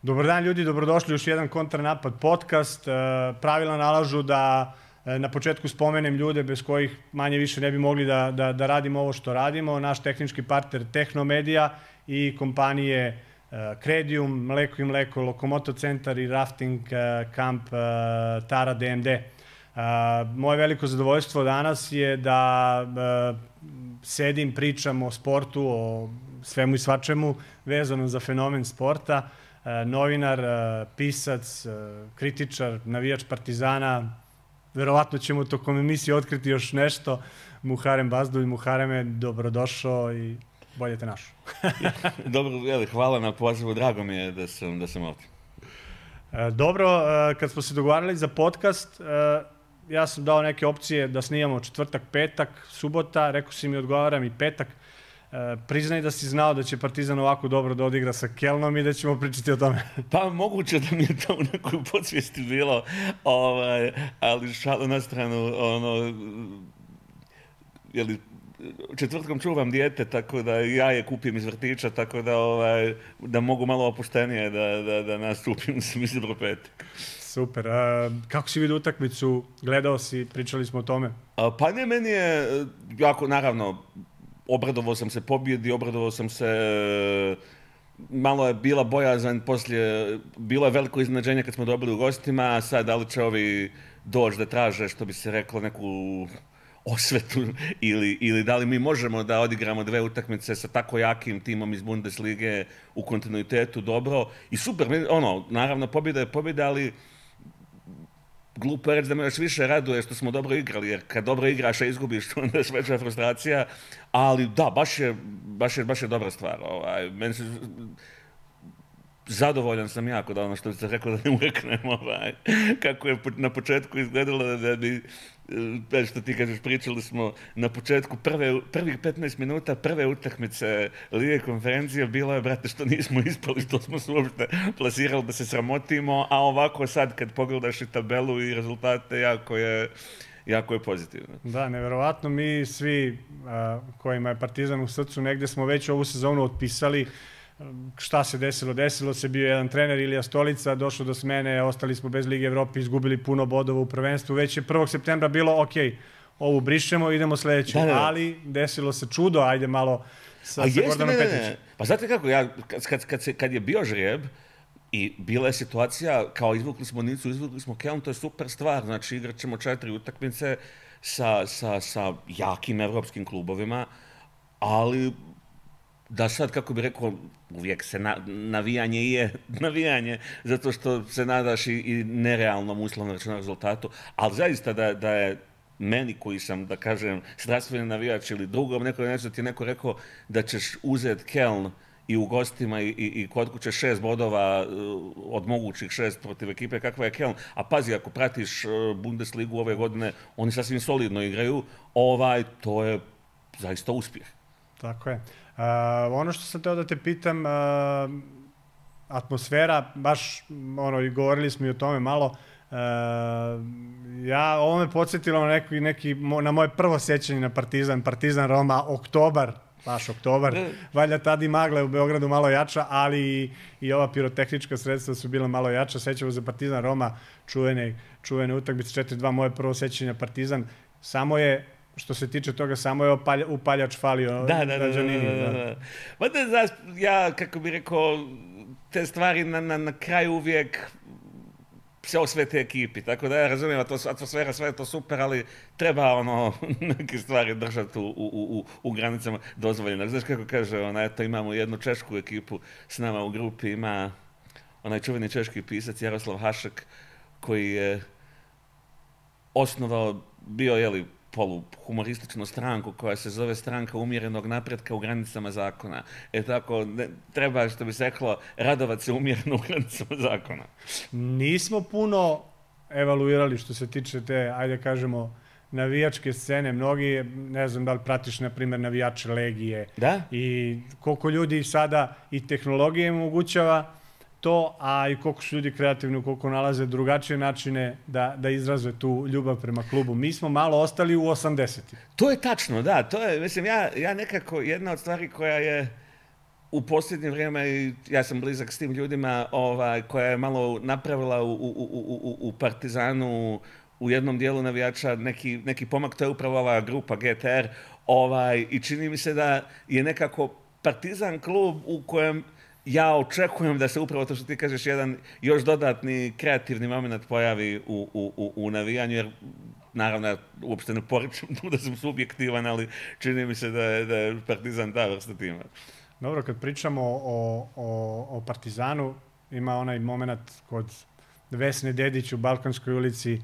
Dobar dan ljudi, dobrodošli u još jedan Kontranapad podcast. Pravila nalažu da na početku spomenem ljude bez kojih manje više ne bi mogli da radimo ovo što radimo. Naš tehnički partner Tehnomedia i kompanije Credium, Mleko i mleko, Lokomoto centar i rafting kamp Tara DMD. Moje veliko zadovoljstvo danas je da sedim, pričam o sportu, o svemu i svačemu vezano za fenomen sporta. Novinar, pisac, kritičar, navijač Partizana, verovatno ćemo tokom emisije otkriti još nešto. Muharem Bazdulj. Muhareme, dobrodošao i bolje te našao. Dobro, hvala na pozivu, drago mi je da sam ovdje. Dobro, kad smo se dogovarali za podcast, ja sam dao neke opcije da snimamo četvrtak, petak, subota, rekao si mi odgovaram i petak. Priznaj da si znao da će Partizan ovako dobro da odigra sa Kelnom i da ćemo pričati o tome. Pa moguće da mi je to u nekoj podsvijesti bilo, ali šalu na stranu, četvrtkom čuvam dijete, tako da ja je kupim iz vrtića, tako da mogu malo opuštenije da nastupim u smislu petak. Super. Kako si vidio utakmicu? Gledao si, pričali smo o tome? Pa ne, meni je jako, naravno, obradovao sam se pobjedi, obradovao sam se, malo je bila bojazan poslije, bilo je veliko iznenađenje kad smo dobili u gostima, a sad da li će ovi doći da traže, što bi se reklo, neku osvetu ili da li mi možemo da odigramo dve utakmice sa tako jakim timom iz Bundeslige u kontinuitetu dobro i super, naravno pobjeda je pobjeda, ali glupo je reći da me još više raduje što smo dobro igrali, jer kad dobro igraš a izgubiš, onda je veća frustracija, ali da, baš je dobra stvar. Zadovoljan sam jako da ono što ste rekao da ne ureknem, kako je na početku izgledalo da bi, što ti kažeš, pričali smo na početku prvih 15 minuta prve utakmice Lige konferencije, bilo je, brate, što nismo ispali, što smo se uopšte plasirali da se sramotimo, a ovako sad kad pogledaš i tabelu i rezultate, jako je pozitivno. Da, neverovatno, mi svi kojima je Partizan u srcu, negde smo već ovu sezonu otpisali. Šta se desilo? Desilo se, bio jedan trener Ilija Stolica, došlo do smene, ostali smo bez Lige Evrope, izgubili puno bodova u prvenstvu, već je 1. septembra bilo ok, ovu brišemo, idemo sledeću, ali desilo se čudo, ajde malo sa Gordanom Petrićem. Pa znate kako, kad je bio žrijeb i bila je situacija, kao izvukli smo Nicu, izvukli smo Keln, to je super stvar, znači igrat ćemo 4 utakmice sa jakim evropskim klubovima, ali da sad, kako bih rekao, uvijek se navijanje je navijanje, zato što se nadaš i nerealnom uslovnom računom rezultatu, ali zaista da je meni koji sam, da kažem, strastveni navijač ili drugom, nešto ti je neko rekao da ćeš uzeti Keln i u gostima i kod kuće 6 bodova od mogućih 6 protiv ekipe kakva je Keln, a pazi, ako pratiš Bundesligu ove godine, oni sasvim solidno igraju, to je zaista uspjeh. Tako je. Ono što sam teo da te pitam, atmosfera, baš, i govorili smo i o tome malo, ovo me podsjetilo na moje prvo sjećanje na Partizan Roma, oktobar, baš oktobar, valjda tada i magla u Beogradu malo jača, ali i ova pirotehnička sredstva su bila malo jača. Sećamo za Partizan Roma, čuvene utakmice 4-2, moje prvo sjećanje na Partizan, samo je, što se tiče toga, samo je upaljač falio. Da. Ja, kako bih rekao, te stvari na kraju uvijek se osvete ekipi, tako da ja razumijem, atmosfera, sve je to super, ali treba neke stvari držati u granicama dozvoljeno. Znaš kako kaže, eto imamo jednu češku ekipu s nama u grupi, ima onaj čuveni češki pisac Jaroslav Hašek, koji je osnovao, bio, poluhumorističnu stranku koja se zove Stranka umjerenog napretka u granicama zakona. Tako, treba, što bi se reklo, radovat se umjereno u granicama zakona. Nismo puno evaluirali što se tiče te, ajde kažemo, navijačke scene. Mnogi, ne znam da li pratiš, na primjer, navijače Legije. Da? I koliko ljudi sada i tehnologije omogućava to, a i koliko su ljudi kreativni, koliko nalaze drugačije načine da izraze tu ljubav prema klubu. Mi smo malo ostali u 80-ih. To je tačno, da. To je, mislim, ja nekako, jedna od stvari koja je u posljednje vrijeme, i ja sam blizak s tim ljudima, koja je malo napravila u Partizanu u jednom dijelu navijača neki pomak, to je upravo ova grupa GTR, i čini mi se da je nekako Partizan klub u kojem ja očekujem da se upravo to što ti kažeš, jedan još dodatni kreativni moment pojavi u navijanju, jer naravno ja uopšte ne poričem tu da sam subjektivan, ali čini mi se da je Partizan ta vrsta tima. Dobro, kad pričamo o Partizanu, ima onaj moment kod Vesne Dedić u Balkanskoj ulici.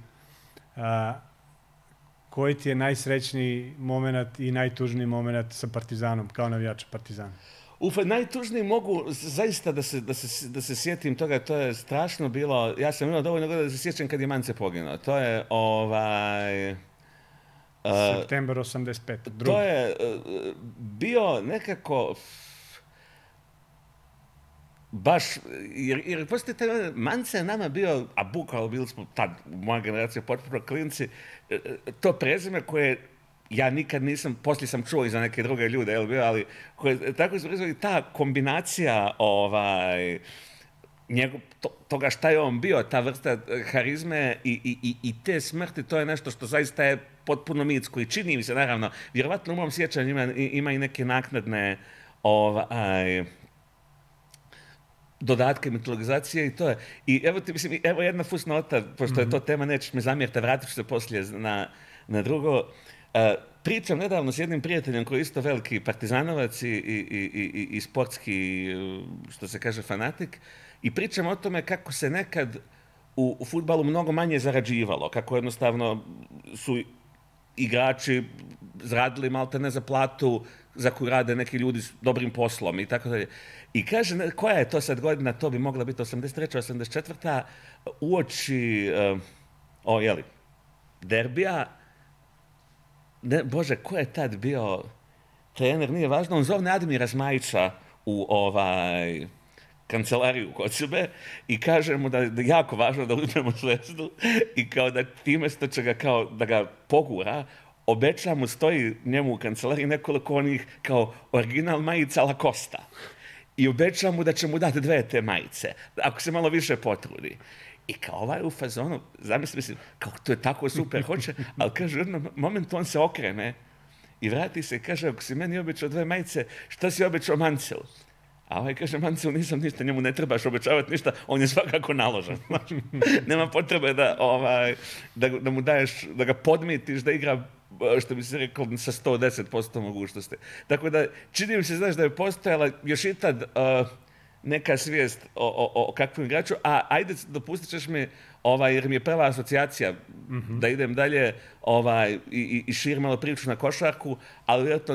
Koji ti je najsrećniji moment i najtužniji moment sa Partizanom, kao navijača Partizana? Najtužniji mogu zaista da se sjetim toga, to je strašno bilo. Ja sam imao dovoljno godina da se sjećam kad je Mance poginuo. To je September 85. To je bio nekako baš, jer poslije te Mance je nama bio, a bukvalno bili smo tad, moja generacija, potpuno klinci, to prezime koje ja nikad nisam, poslije sam čuo i za neke druge ljude, ali tako se prezime, ta kombinacija toga šta je on bio, ta vrsta harizme i te smrti, to je nešto što zaista je potpuno mitsko i čini mi se, naravno, vjerovatno u mom sjećanju ima i neke naknadne dodatke mitologizacije i to je. I evo ti, mislim, evo jedna fusnota, pošto je to tema, nećeš me zamjeriti, vratit ću se poslije na drugo. Pričam nedavno s jednim prijateljem koji je isto veliki partizanovac i sportski, što se kaže, fanatik, i pričam o tome kako se nekad u fudbalu mnogo manje zarađivalo, kako jednostavno su igrači zradili maltene za platu za koju rade neki ljudi s dobrim poslom i tako dalje. I kaže, koja je to sad godina, to bi mogla biti 83. 84. uoči derbija. Bože, ko je tad bio trener, nije važno, on zovne Admira Zmajića u kancelariju kod sebe i kaže mu da je jako važno da uzmemo Zvezdu i kao da time što će ga kao da ga pogura, obeća mu, stoji njemu u kancelariji nekoliko onih kao original majica Lacosta i obeća mu da će mu dati 2 te majice, ako se malo više potrudi. I kao u fazonu, mislim, kao to je tako super, hoće, ali kaže, u jednom momentu on se okrene i vrati se i kaže, ako si meni obećao 2 majice, šta si obećao Mancelu? A kaže, Mancelu nisam ništa, njemu ne trebaš obećavati ništa, on je svakako naložan. Nema potrebe da mu daješ, da ga podmitiš, da igra, što bi se rekao, sa 110% mogućnosti. Tako da, čini mi se, znaš, da je postojala još i tad neka svijest o kakvom igraču, a ajde, dopustit ćeš mi, jer mi je prva asocijacija da idem dalje i širim malo priču na košarku, ali vjerojatno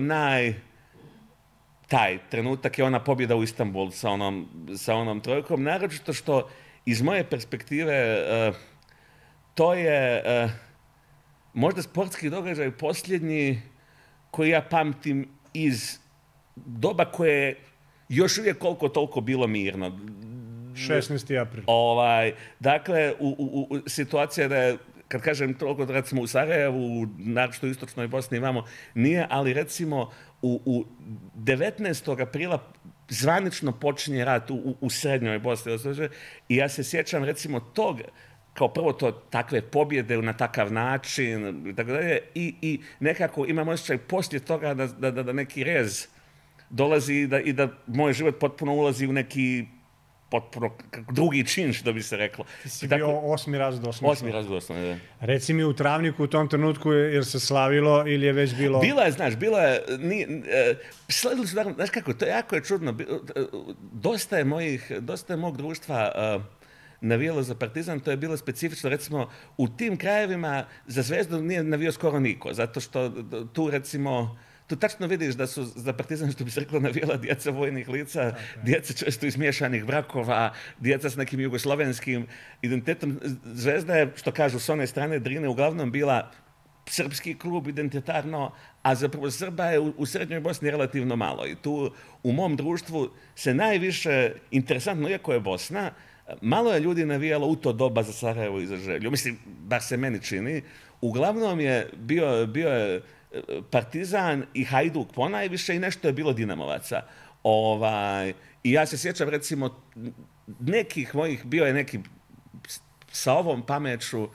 taj trenutak je ona pobjeda u Istanbulu sa onom trojkom, naročito što iz moje perspektive to je možda sportski događaj posljednji koji ja pamtim iz doba koje je još uvijek koliko toliko bilo mirno. 16. april. Dakle, situacija da je, kad kažem toliko, recimo u Sarajevu, naročito u istočnoj Bosni imamo, nije, ali recimo u 19. aprila zvanično počinje rat u srednjoj Bosni. I ja se sjećam recimo tog, kao prvo to takve pobjede na takav način, i tako dalje, i nekako imam osjećaj poslije toga da neki rez dolazi i da moj život potpuno ulazi u neki potpuno drugi čin, što bi se reklo. Ti si bio 8. razred osnovne. 8. razred osnovne, da. Reci mi u Travniku u tom trenutku jer se slavilo ili je već bilo... Bilo je, slavili su, znaš kako, to jako je čudno. Dosta je mog društva navijalo za Partizan, to je bilo specifično, recimo, u tim krajevima za Zvezdu nije navio skoro niko, zato što tu, recimo, tu tačno vidiš da su za Partizan, što bi se reklo, navijala djeca vojnih lica, djeca često iz miješanih brakova, djeca s nekim jugoslovenskim identitetom. Zvezda je, što kažu, s one strane Drine uglavnom bila srpski klub identitarno, a zapravo Srba je u srednjoj Bosni relativno malo. I tu u mom društvu se najviše, interesantno, iako je Bosna, malo je ljudi navijalo u to doba za Sarajevo i za Želju. Mislim, bar se meni čini. Uglavnom je bio je Partizan i Hajduk ponajviše i nešto je bilo Dinamovaca. I ja se sjećam, recimo, nekih mojih, bio je neki sa ovom pameću,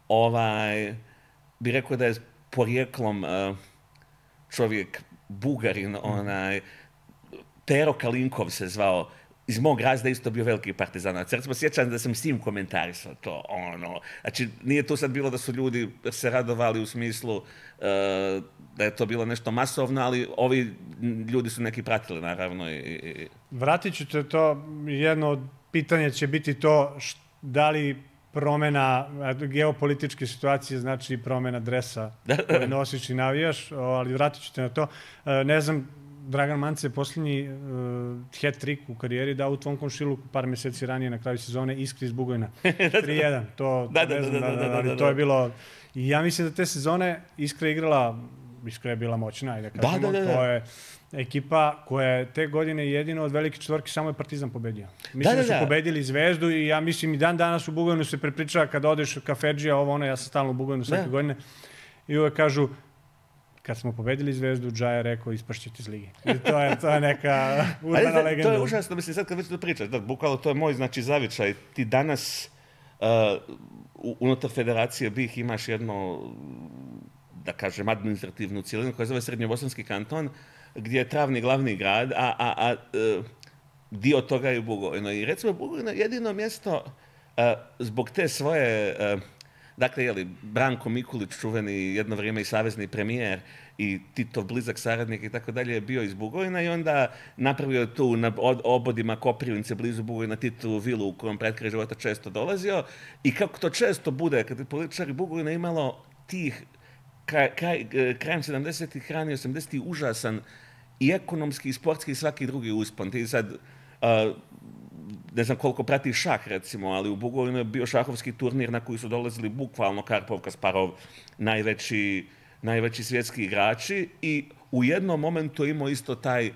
bi rekao da je porijeklom čovjek Bugarin, Pero Kalinkov se zvao, iz mog razda isto bio veliki partizanac. Recimo, sjećam da sam s njim komentarisao to, Znači, nije to sad bilo da su ljudi se radovali u smislu da je to bilo nešto masovno, ali ovi ljudi su neki pratili, naravno. Vratit ću te to, jedno od pitanja će biti to da li promjena geopolitičke situacije znači promjena dresa koje nosiš i navijaš, ali vratit ću te na to. Ne znam, Dragan Mance je posljednji hat-trick u karijeri dao u tvom komšiluku par mjeseci ranije na kraju sezone Iskri iz Bugojna. 3-1. To je bilo... I ja mislim da te sezone Iskra je bila moćna. Ajde, kažemo, to je ekipa koja je te godine jedino od velike četvorke samo je Partizan pobedio. Mislim da su pobedili Zvezdu i ja mislim i dan danas u Bugojnu se prepričava kad odeš kafedžija, ja sam stalno u Bugojnu svake godine i uvek kažu kad smo pobedili Zvezdu, Džaja je rekao ispašćete iz ligi. I to je neka urbana legenda. To je užasno, mislim, sad kad već to pričaš, bukvalno to je moj zavičaj. Ti danas unutar federacije BiH imaš jedno, da kažem, administrativnu cijelinu koja zove Srednjobosanski kanton, gdje je Travnik glavni grad, a dio toga je Bugojno. I recimo Bugojno je jedino mjesto zbog te svoje... Dakle, Branko Mikulić, čuveni jedno vrijeme i savezni premijer i Titov blizak saradnik i tako dalje, je bio iz Bugojna i onda napravio tu na obodima Koprivnice blizu Bugojna Titovu vilu u kojom pred kraj života često dolazio. I kako to često bude, kad je političari Bugojna imalo tih krajem 70-ih, rani 80-ih užasan i ekonomski, i sportski i svaki drugi uspon. Ti sad... ne znam koliko prati šah, recimo, ali u Bugojnu je bio šahovski turnir na koji su dolazili bukvalno Karpov, Kasparov, najveći svjetski igrači i u jednom momentu imao isto taj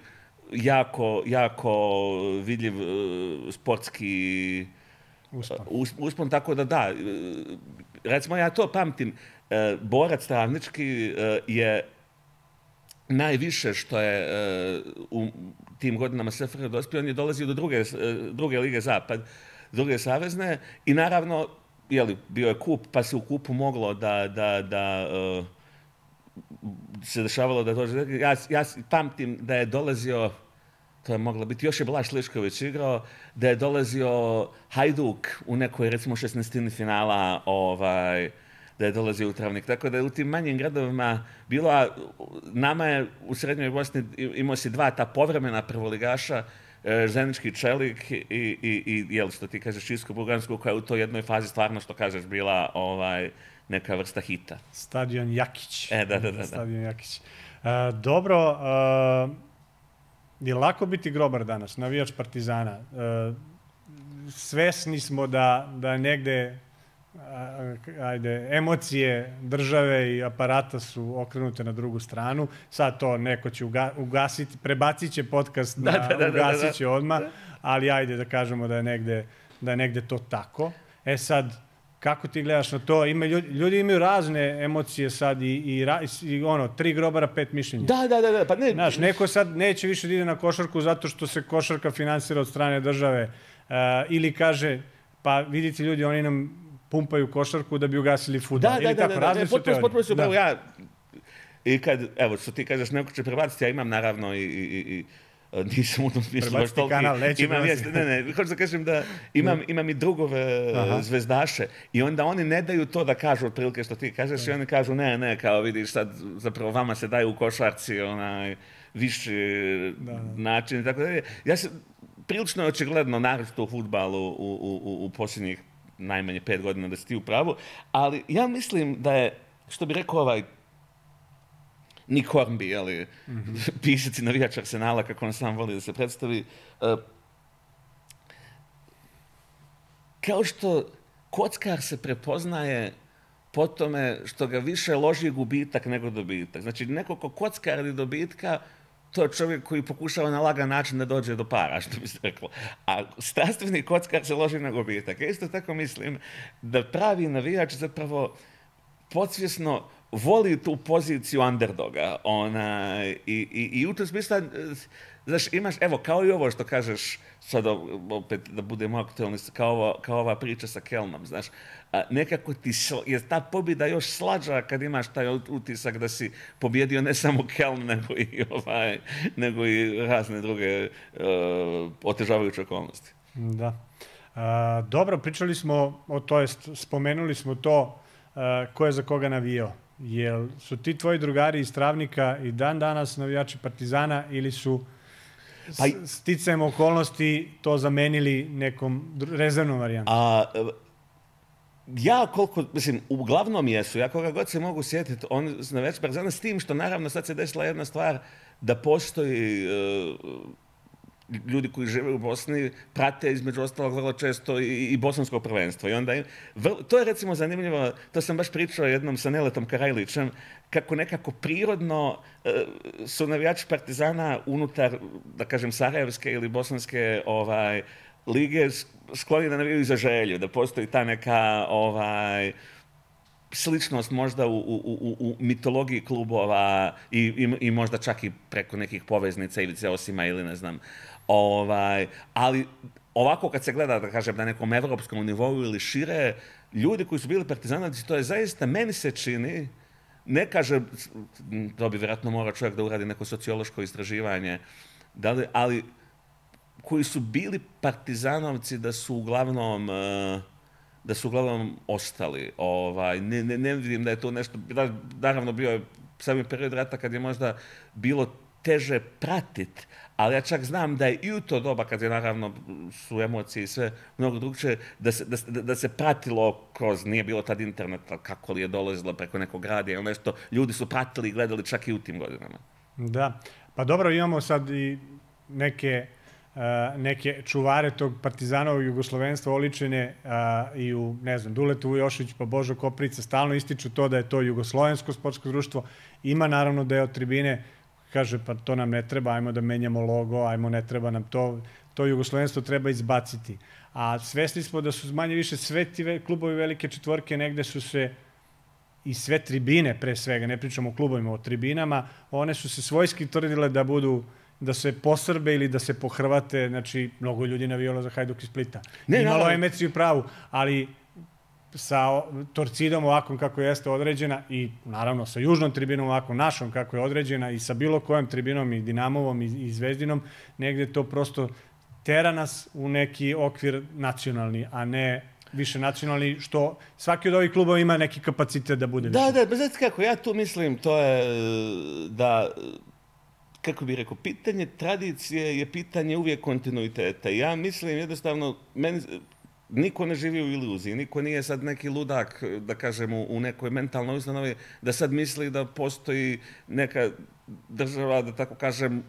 jako vidljiv sportski uspon, tako da, recimo ja to pamtim, borac Travnički je najviše što je u tim godinama SFRJ dospio, on je dolazio do druge lige Zapad, druge savezne i naravno, bio je kup, pa se u kupu moglo da se dešavalo da dođe. Ja pamtim da je dolazio, to je moglo biti, još je Blaž Lišković igrao, da je dolazio Hajduk u nekoj, recimo, 16. finala, da je dolazio u Travnik. Tako da je u tim manjim gradovima bilo, nama je u Srednjoj Bosni imao si dva ta povremena prvoligaša, Zenički Čelik i što ti kažeš, Isko-Bugansku, koja je u toj jednoj fazi stvarno, što kažeš, bila neka vrsta hita. Stadion Jakić. Da. Stadion Jakić. Dobro, je lako biti grobar danas, navijač Partizana. Svesni smo da negde emocije države i aparata su okrenute na drugu stranu. Sad to neko će ugasiti, prebacit će podcast, ugasit će odmah, ali ajde da kažemo da je negde to tako. Sad, kako ti gledaš na to? Ljudi imaju razne emocije sad i 3 grobara, 5 mišljenja. Da, pa ne. Znaš, neko sad neće više da ide na košarku zato što se košarka finansira od strane države ili kaže, pa vidite ljudi, oni nam pumpaju košarku da bi ugasili fudbal. Potpuno su upravo ja. I kad, evo, što ti kažeš, neko će prebaciti, ja imam naravno i nisam u tom smislu baš toliki. Hoću da kažem da imam i drugove zvezdaše i onda oni ne daju to da kažu otprilike što ti kažeš i oni kažu ne, kao vidiš sad zapravo vama se daju u košarci viši način i tako dalje. Ja se prilično je očigledno naročito u fudbalu u posljednjih najmanje 5 godina da si ti u pravu, ali ja mislim da je, što bi rekao Nick Hornby, pisac i navijač Arsenala, kako on sam voli da se predstavi, kao što kockar se prepoznaje po tome što ga više loži gubitak nego dobitak. Znači, neko ko kocka radi dobitka, to je čovjek koji pokušava na lagan način da dođe do para, što bi se reklo. A strastveni kockar se loži na gubitak. Ja isto tako mislim da pravi navijač zapravo podsvjesno voli tu poziciju underdoga. I u tom smislu, znaš, imaš, evo, kao i ovo što kažeš, sad opet da budemo aktualni, kao ova priča sa Kelnom, znaš, nekako je ta pobjeda još slađa kad imaš taj utisak da si pobjedio ne samo Keln, nego i razne druge otežavajuće okolnosti. Da. Dobro, pričali smo, to jest spomenuli smo to ko je za koga navijao. Jel su ti tvoji drugari iz Travnika i dan danas navijači Partizana ili su sticajem okolnosti to zamenili nekom rezervnom varijantom? Ja uglavnom jesu, ja koga god se mogu sjetiti, on su navijači Partizana, s tim što naravno sad se desila jedna stvar da postoji ljudi koji žive u Bosni prate između ostalog vrlo često i bosansko prvenstvo. I onda to je recimo zanimljivo, to sam baš pričao jednom sa Neletom Karajlićem, kako nekako prirodno su navijači Partizana unutar, da kažem, sarajevske ili bosanske lige skloni da navijaju za Želju, da postoji ta neka sličnost možda u mitologiji klubova i možda čak i preko nekih poveznica Ivice Osima ili ne znam. Ali ovako kad se gleda, da kažem, na nekom evropskom nivou ili šire, ljudi koji su bili partizanovici, to je zaista, meni se čini, ne kaže, to bi vjerojatno morao čovjek da uradi neko sociološko istraživanje, ali koji su bili partizanovci da su uglavnom ostali. Ne vidim da je to nešto, naravno bio je sami period rata kad je možda bilo teže pratit, ali ja čak znam da je i u to doba, kad je naravno su emocije i sve mnogo drugčije, da se pratilo kroz, nije bilo tad interneta, kako li je dolazilo preko nekog radija ili nešto, ljudi su pratili i gledali čak i u tim godinama. Da, pa dobro, imamo sad i neke čuvare tog partizanovog jugoslovenstva oličene i u, ne znam, Duletu Vujošić pa Božo Koprica stalno ističu to da je to jugoslovensko sportsko društvo. Ima naravno deo tribine, kaže pa to nam ne treba, ajmo da menjamo logo, ajmo ne treba nam to jugoslovenstvo treba izbaciti. A svesni smo da su manje više sve ti klubovi velike četvorke, negde su se i sve tribine pre svega, ne pričamo o klubovima, o tribinama, one su se svojski tvrdile da se posrbe ili da se pohrvate, znači mnogo ljudi navijalo za Hajduk iz Splita. Imalo je Emeciju pravu, ali sa Torcidom ovakvom kako jeste određena i naravno sa južnom tribinom ovakvom našom kako je određena i sa bilo kojom tribinom i Dinamovom i Zvezdinom, negde to prosto tera nas u neki okvir nacionalni, a ne više nacionalni, što svaki od ovih klubova ima neki kapacitet da bude više. Da, znate kako, ja tu mislim, to je da, kako bih rekao, pitanje tradicije je pitanje uvijek kontinuiteta. Ja mislim jednostavno, niko ne živi u iluziji, niko nije sad neki ludak, da kažem, u nekoj mentalnoj ustanovi, da sad misli da postoji neka država, da tako kažem,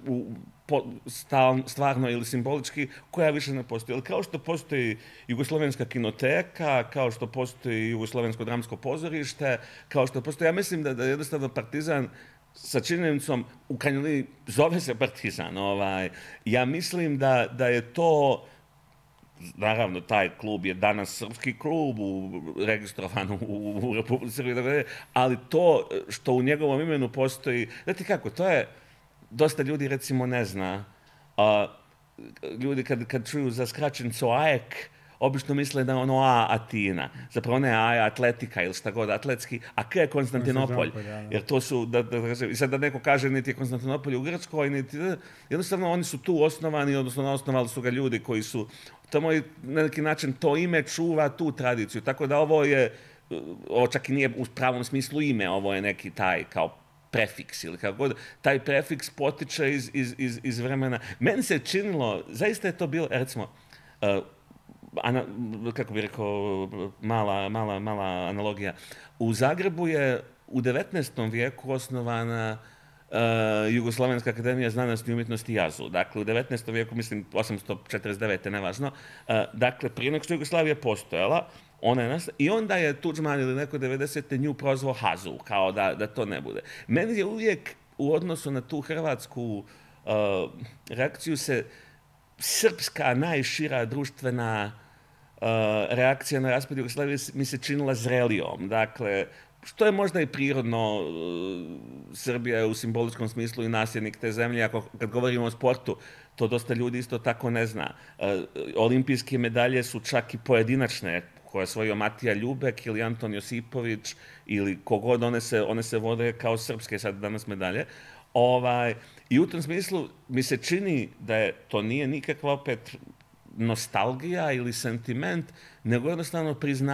stvarno ili simbolički, koja više ne postoji. Ali kao što postoji Jugoslovenska kinoteka, kao što postoji Jugoslovensko dramsko pozorište, kao što postoji, ja mislim da jednostavno Partizan sa činjenicom, u krajnjoj liniji, zove se Partizan. Ja mislim da je to, naravno, taj klub je danas srpski klub, registrovan u Republici Srbiji, ali to što u njegovom imenu postoji, znate kako, to je, dosta ljudi recimo ne zna, ljudi kad čuju za skraćenicu AEK, obično misle da je ono A Atina, zapravo ne A Atletika ili šta god atletski, a K je Konstantinopolj. Jer to su, i sad da neko kaže niti je Konstantinopolj u Grčkoj, niti, jednostavno oni su tu osnovani, odnosno osnovali su ga ljudi koji su tamo i na neki način to ime čuva tu tradiciju. Tako da ovo čak i nije u pravom smislu ime, ovo je neki taj kao prefiks ili kako god. Taj prefiks potiče iz vremena. Meni se činilo, zaista je to bilo, recimo, kako bih rekao, mala analogija. U Zagrebu je u 19. vijeku osnovana Jugoslovenska akademija znanosti i umjetnosti JAZU. Dakle, u 19. vijeku, mislim, 849. nevažno. Dakle, prije nego što Jugoslavija postojala, ona je nastala, i onda je Tuđman ili neko 90. nju prozvao HAZU, kao da to ne bude. Meni je uvijek u odnosu na tu hrvatsku reakciju se srpska najšira društvena reakcija na raspad Jugoslavije mi se činila zrelijom. Dakle, što je možda i prirodno, Srbija je u simboličkom smislu i nasljednik te zemlje, kad govorimo o sportu, to dosta ljudi isto tako ne zna. Olimpijske medalje su čak i pojedinačne, koje je osvojio Matija Ljubek ili Anton Josipović ili kogod, one se vode kao srpske sad danas medalje. I u tom smislu mi se čini da to nije nikakva opet nostalgija ili sentiment, nego jednostavno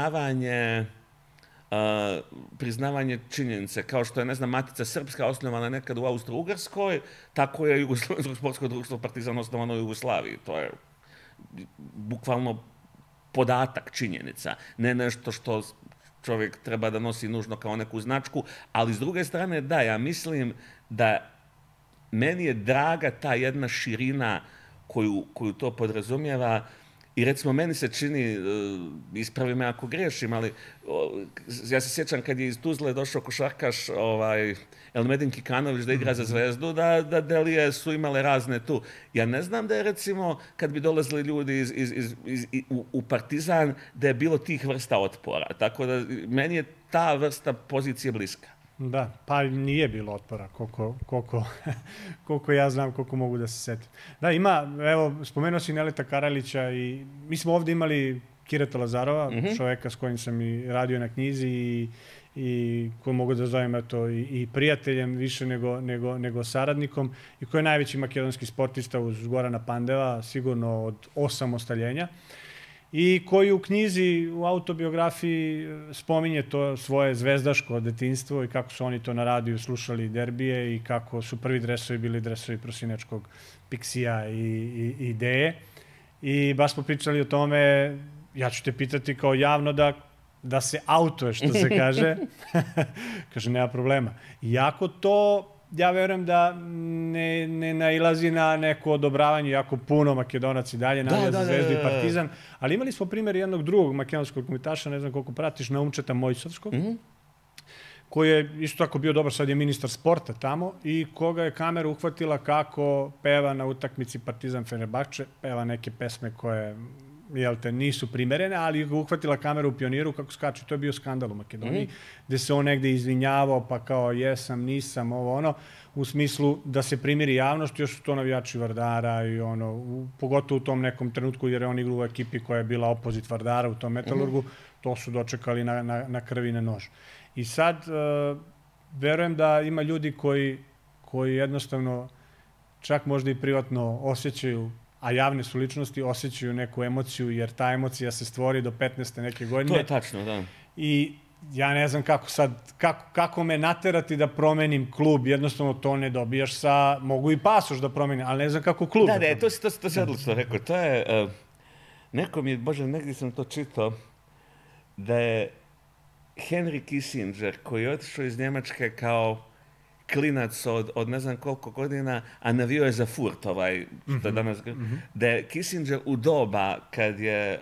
priznavanje činjenice, kao što je, ne znam, Matica Srpska osnovana nekad u Austro-Ugarskoj, tako je Jugoslovensko sportsko društvo Partizan osnovano u Jugoslaviji. To je bukvalno podatak, činjenica, ne nešto što čovjek treba da nosi nužno kao neku značku, ali s druge strane, da, ja mislim da meni je draga ta jedna širina koju to podrazumijeva. I recimo, meni se čini, ispravi me ako grešim, ali ja se sjećam kad je iz Tuzle došao košarkaš Elmedin Kikanović da igra za Zvezdu, da Delije su imale razne tu. Ja ne znam da je, recimo, kad bi dolazili ljudi u Partizan, da je bilo tih vrsta otpora. Tako da meni je ta vrsta pozicije bliska. Da, pa nije bilo otpora, koliko ja znam, koliko mogu da se setim. Da, ima, evo, spomenuo si Neleta Karalića i mi smo ovdje imali Kireta Lazarova, čovjeka s kojim sam i radio na knjizi i koji mogu da zovem i prijateljem više nego saradnikom i koji je najveći makedonski sportista uz Gorana Pandeva, sigurno od osamostaljenja. I koji u knjizi, u autobiografiji spominje to svoje zvezdaško detinjstvo i kako su oni to na radiju slušali derbije i kako su prvi dresovi bili dresovi Prosinečkog Piksija i Ideje. I baš smo pričali o tome, ja ću te pitati kao javno da se autoje, što se kaže. Kaže, nema problema. Iako to, ja verujem da ne nailazi na neko odobravanje, jako puno Makedonaca i dalje navija za Zvezdu i Partizan, ali imali smo primjer jednog drugog makedonskog komitaša, ne znam koliko pratiš, Naumčeta Mojsovskog, koji je isto tako bio dobar, sad je ministar sporta tamo i koga je kamera uhvatila kako peva na utakmici Partizan Fenerbahče, peva neke pesme koje nisu primerene, ali ga uhvatila kamera u Pioniru kako skače. To je bio skandal u Makedoniji, gde se on negde izvinjavao, pa kao jesam, nisam, ovo ono, u smislu da se primiri javnost, još su to navijači Vardara i ono, pogotovo u tom nekom trenutku, jer je on igrao u ekipi koja je bila opozit Vardara u tom Metalurgu, to su dočekali na krvi i na nož. I sad, verujem da ima ljudi koji jednostavno čak možda i privatno osjećaju, a javne su ličnosti, osjećaju neku emociju, jer ta emocija se stvori do 15. neke godine. To je tačno, da. I ja ne znam kako me naterati da promenim klub, jednostavno to ne dobijaš mogu i pasoš da promenim, ali ne znam kako klub. Da, to si odlično rekao. To je, neko mi je, Bože, negdje sam to čitao, da je Henry Kissinger, koji je otišao iz Njemačke kao klinac od ne znam koliko godina, a navio je za Furt, što je danas, da je Kissinger u doba kad je,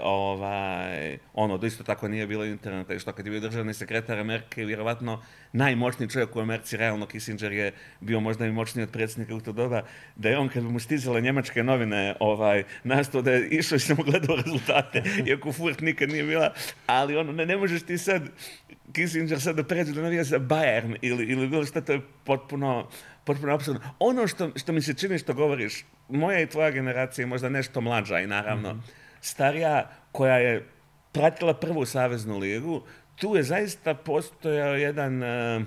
da isto tako nije bilo interneta i što kad je bio državni sekretar Amerike, vjerovatno najmoćniji čovjek u Americi, realno Kissinger je bio možda i moćniji od predsjednika u to doba, da je on kad bi mu stizale njemačke novine nastao da je išao i sam gledao rezultate, iako Furt nikad nije bila, ali ne možeš ti sad Kissinger sad da pređe da navija za Bayern ili bilo šta, to je potpuno apsurdno. Ono što mi se čini što govoriš, moja i tvoja generacija je možda nešto mlađa i naravno starija, koja je pratila prvu saveznu ligu, tu je zaista postojao jedan,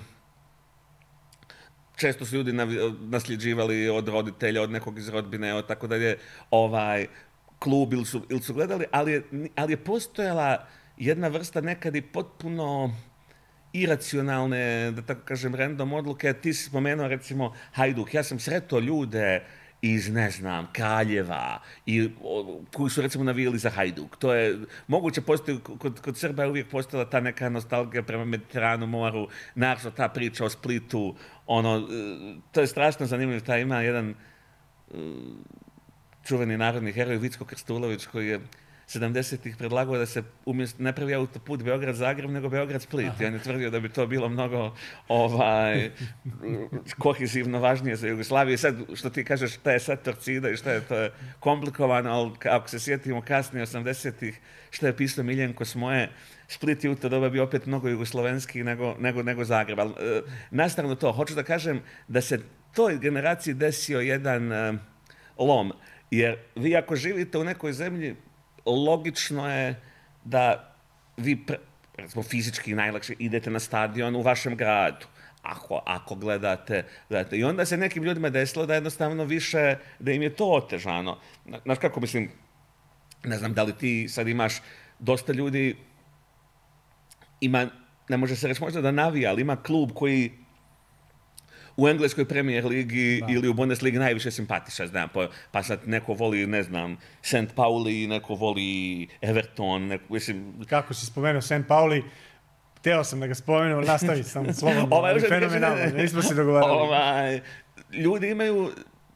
često su ljudi nasljeđivali od roditelja, od nekog iz rodbine, tako da je klub ili su gledali, ali je postojala jedna vrsta nekad i potpuno iracionalne, da tako kažem, random odluke. Ti si spomenuo, recimo, Hajduk. Ja sam sretao ljude iz, ne znam, Kraljeva, koji su, recimo, navijali za Hajduk. To je, moguće postoji, kod Srba je uvijek postojala ta neka nostalgija prema Mediteranu, moru, naravno ta priča o Splitu, to je strašno zanimljivo. Ta ima jedan čuveni narodni heroj Vicko Krstulović, koji je 70-ih predlagao da se ne pravi autoput Beograd-Zagreb, nego Beograd-Split. I on je tvrdio da bi to bilo mnogo kohezivno važnije za Jugoslaviju. I sad, što ti kažeš, šta je sad Torcida i šta je, to je komplikovano, ali ako se sjetimo kasnije 80-ih, što je pisao Miljenko Smoje, Split je u to doba bio opet mnogo jugoslovenski nego Zagreb. Ali, nastavno to, hoću da kažem da se toj generaciji desio jedan lom. Jer vi ako živite u nekoj zemlji, logično je da vi, recimo fizički najlakše, idete na stadion u vašem gradu. Ako gledate. I onda se nekim ljudima desilo da jednostavno više, da im je to otežano. Znaš kako, mislim, ne znam da li ti sad imaš dosta ljudi, ne može se reći možda da navija, ali ima klub koji u engleskoj Premier ligi ili u Bundesligi najviše simpatiša, znam, pa sad neko voli, ne znam, St. Pauli, neko voli Everton, mislim... Kako si spomenuo St. Pauli, hteo sam da ga spomenu, nastavi sam slobodno, fenomenalno, nismo se dogovarali. Ljudi imaju...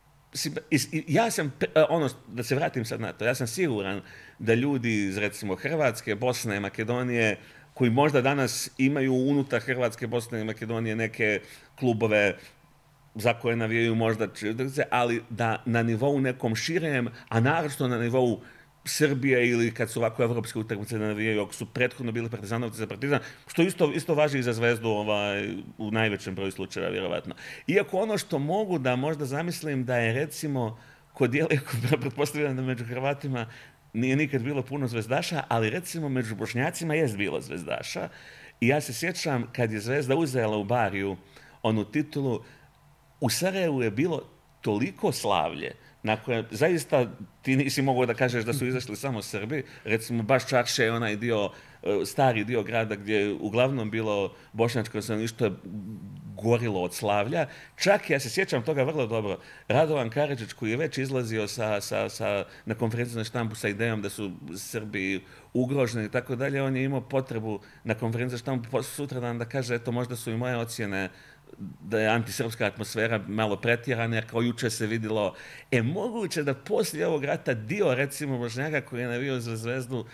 Ja sam, da se vratim sad na to, ja sam siguran da ljudi iz, recimo, Hrvatske, Bosne, Makedonije, koji možda danas imaju unutar Hrvatske, Bosne i Makedonije neke klubove za koje navijaju možda, ali da na nivou nekom širem, a naročito na nivou Srbije ili kad su ovako evropske utakmice da navijaju, ako su prethodno bili Partizanovci za Partizan, što isto važi i za Zvezdu u najvećem broju slučajeva, vjerovatno. Iako ono što mogu da možda zamislim da je, recimo, kod pretpostavljam da među Hrvatima nije nikad bilo puno zvezdaša, ali recimo među Bošnjacima jest bilo zvezdaša. I ja se sjećam kad je Zvezda uzela u Bariju onu titulu, u Sarajevu je bilo toliko slavlje na koje zaista ti nisi mogao da kažeš da su izašli samo Srbi. Recimo baš Čarše je onaj dio, stari dio grada gdje je uglavnom bilo bošnjačko stanovništvo je gorilo od slavlja. Čak, ja se sjećam toga vrlo dobro, Radovan Karadžić koji je već izlazio na konferenciju na štampu sa idejom da su Srbi ugroženi i tako dalje, on je imao potrebu na konferenciju na štampu sutradan da kaže, eto, možda su i moje ocjene da je antisrpska atmosfera malo pretjerana, jer kao juče se vidjelo, moguće da poslije ovog rata dio, recimo, Bošnjaka koji je navio za Zvezdu,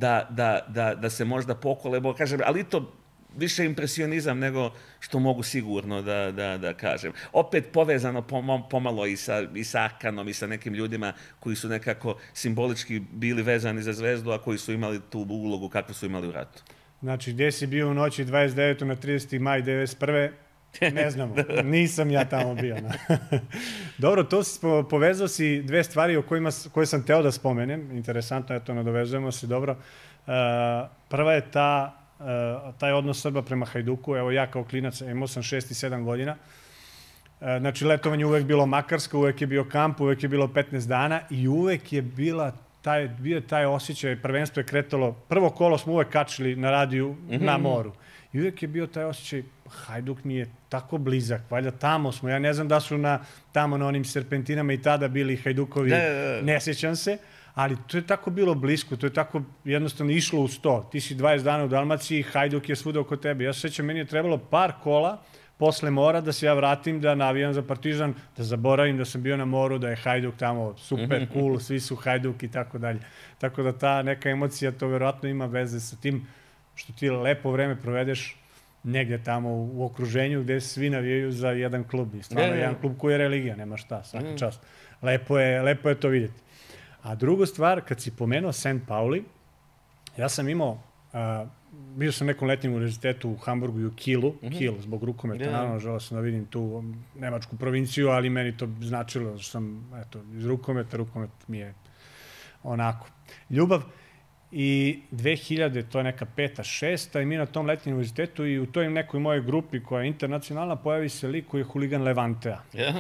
da se možda pokolebo, kažem, ali to više impresionizam nego što mogu sigurno da kažem. Opet povezano pomalo i sa Arkanom i sa nekim ljudima koji su nekako simbolički bili vezani za Zvezdu, a koji su imali tu ulogu kakvu su imali u ratu. Znači, gdje si bio u noći 29. na 30. maj 1991. Ne znamo, nisam ja tamo bio. Dobro, to povezao si dve stvari koje sam teo da spomenem. Interesantno, eto, nadovezujemo se dobro. Prva je taj odnos Srba prema Hajduku. Evo ja kao klinac, imao sam 6 i 7 godina. Znači, letovanje uvek bilo makarsko, uvek je bio kamp, uvek je bilo 15 dana i uvek je bio taj osjećaj, prvenstvo je kretalo, prvo kolo smo uvek kačili na radiju na moru. I uvijek je bio taj osjećaj, Hajduk mi je tako blizak, valjda tamo smo, ja ne znam da su tamo na onim serpentinama i tada bili Hajdukovi, ne sjećam se, ali to je tako bilo blisko, to je tako jednostavno išlo uz to. Ti si 20 dana u Dalmaciji, Hajduk je svuda oko tebe. Ja se sjećam, meni je trebalo par kola posle mora da se ja vratim, da navijam za Partizan, da zaboravim da sam bio na moru, da je Hajduk tamo super cool, svi su Hajduk i tako dalje. Tako da ta neka emocija, to verovatno ima veze sa tim što ti lepo vreme provedeš negdje tamo u okruženju gdje svi navijaju za jedan klub. I stvarno jedan klub koji je religija, nema šta, svaka čast. Lepo je to vidjeti. A druga stvar, kad si pomenuo St. Pauli, ja sam imao, bio sam nekom letnjem univerzitetu u Hamburgu i u Kielu, zbog rukometa, naravno želeo sam da vidim tu nemačku provinciju, ali meni to značilo, što sam iz rukometa, rukomet mi je onako ljubav. I 2000, to je neka 5. 6. i mi na tom letnjem univerzitetu i u toj nekoj mojoj grupi koja je internacionalna pojavi se lik koji je huligan Levantea.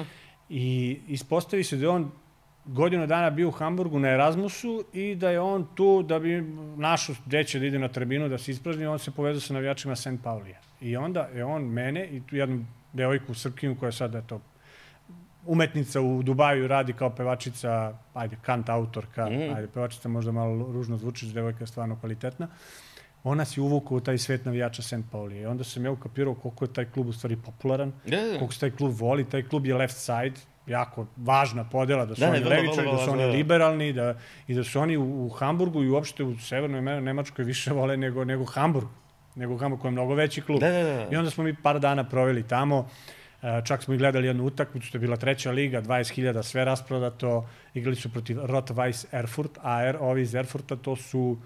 I ispostavi se da je on godinu dana bio u Hamburgu na Erasmusu i da je on tu da bi našo deće da ide na tribinu da se isprazni, on se povezao sa navijačima St. Paulija. I onda je on mene i tu jednu devojku Srpkinju koja je sad umetnica u Dubaju, radi kao pevačica, kant autorka, pevačica možda malo ružno zvuči, devojka je stvarno kvalitetna. Ona si uvukao u taj svet navijača St. Pauli. I onda sam ja ukapirao koliko je taj klub u stvari popularan, koliko se taj klub voli. Taj klub je left side, jako važna podela, da su oni levičari, da su oni liberalni i da su oni u Hamburgu i uopšte u severnoj Nemačkoj više vole nego Hamburg. Nego Hamburg koji je mnogo veći klub. I onda smo mi par dana proveli tamo. Čak smo i gledali jednu utakmicu, to je bila 3. liga, 20.000, sve rasprodato. Igrali su protiv Rot-Weiss Erfurt, a ovi iz Erfurta to su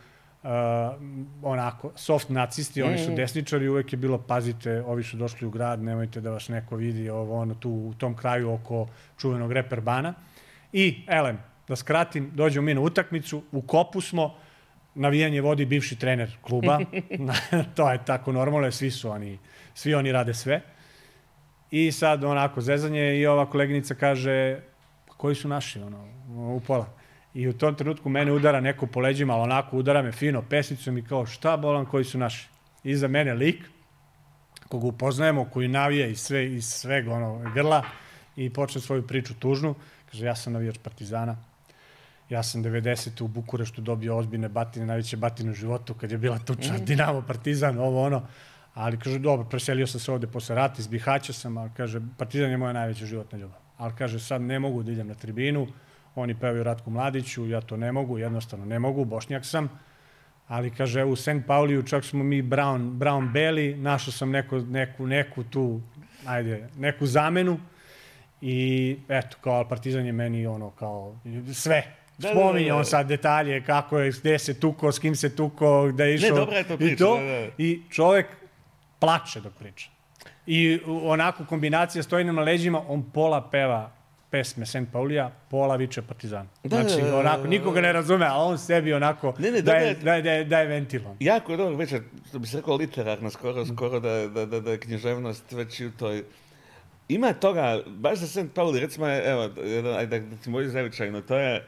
onako, soft nacisti, oni su desničari, uvek je bilo, pazite, ovi su došli u grad, nemojte da vas neko vidi tu u tom kraju oko čuvenog Reeperbahna. I, elem, da skratim, dođemo mi na utakmicu, u kopu smo, navijanje vodi bivši trener kluba, to je tako normalno, svi oni rade sve. I sad onako zezanje i ova koleginica kaže, koji su naši, u pola. I u tom trenutku mene udara neko po leđima, ali onako udara me fino pesnicom i kao, šta bolan, koji su naši? Iza mene lik, koga upoznajemo, koji navija iz sveg grla i počne svoju priču tužnu. Kaže, ja sam navijač Partizana. Ja sam 90. u Bukureštu dobio ozbiljne batine, najveće batine u životu, kad je bila tuča Dinamo, Partizan, Ali kaže, dobro, preselio sam se ovde posle rata, iz Bihaća sam, ali kaže, Partizan je moja najveća životna ljubav. Ali kaže, sad ne mogu da idem na tribinu, oni pevaju Ratku Mladiću, ja to ne mogu, jednostavno ne mogu, Bošnjak sam. Ali kaže, u St. Pauliju čak smo mi brown-beli, našao sam neku tu, neku zamenu. I eto, kao Partizan je meni kao sve. Spominje on sad detalje, kako je, gde se tuko, s kim se tuko, gde je išao. Ne, dobra je to priča. I čovek plače dok priča. I onako kombinacija stoji na leđima, on pola peva pesme St. Paulija, pola viče Partizan. Znači, onako, nikoga ne razume, a on sebi onako daje ventilom. Jako je dobro večer, što bi se rekao literarno, skoro da je književnost već u toj... Ima toga, baš za St. Pauli, recimo, evo, da ti moji zavičajno, to je,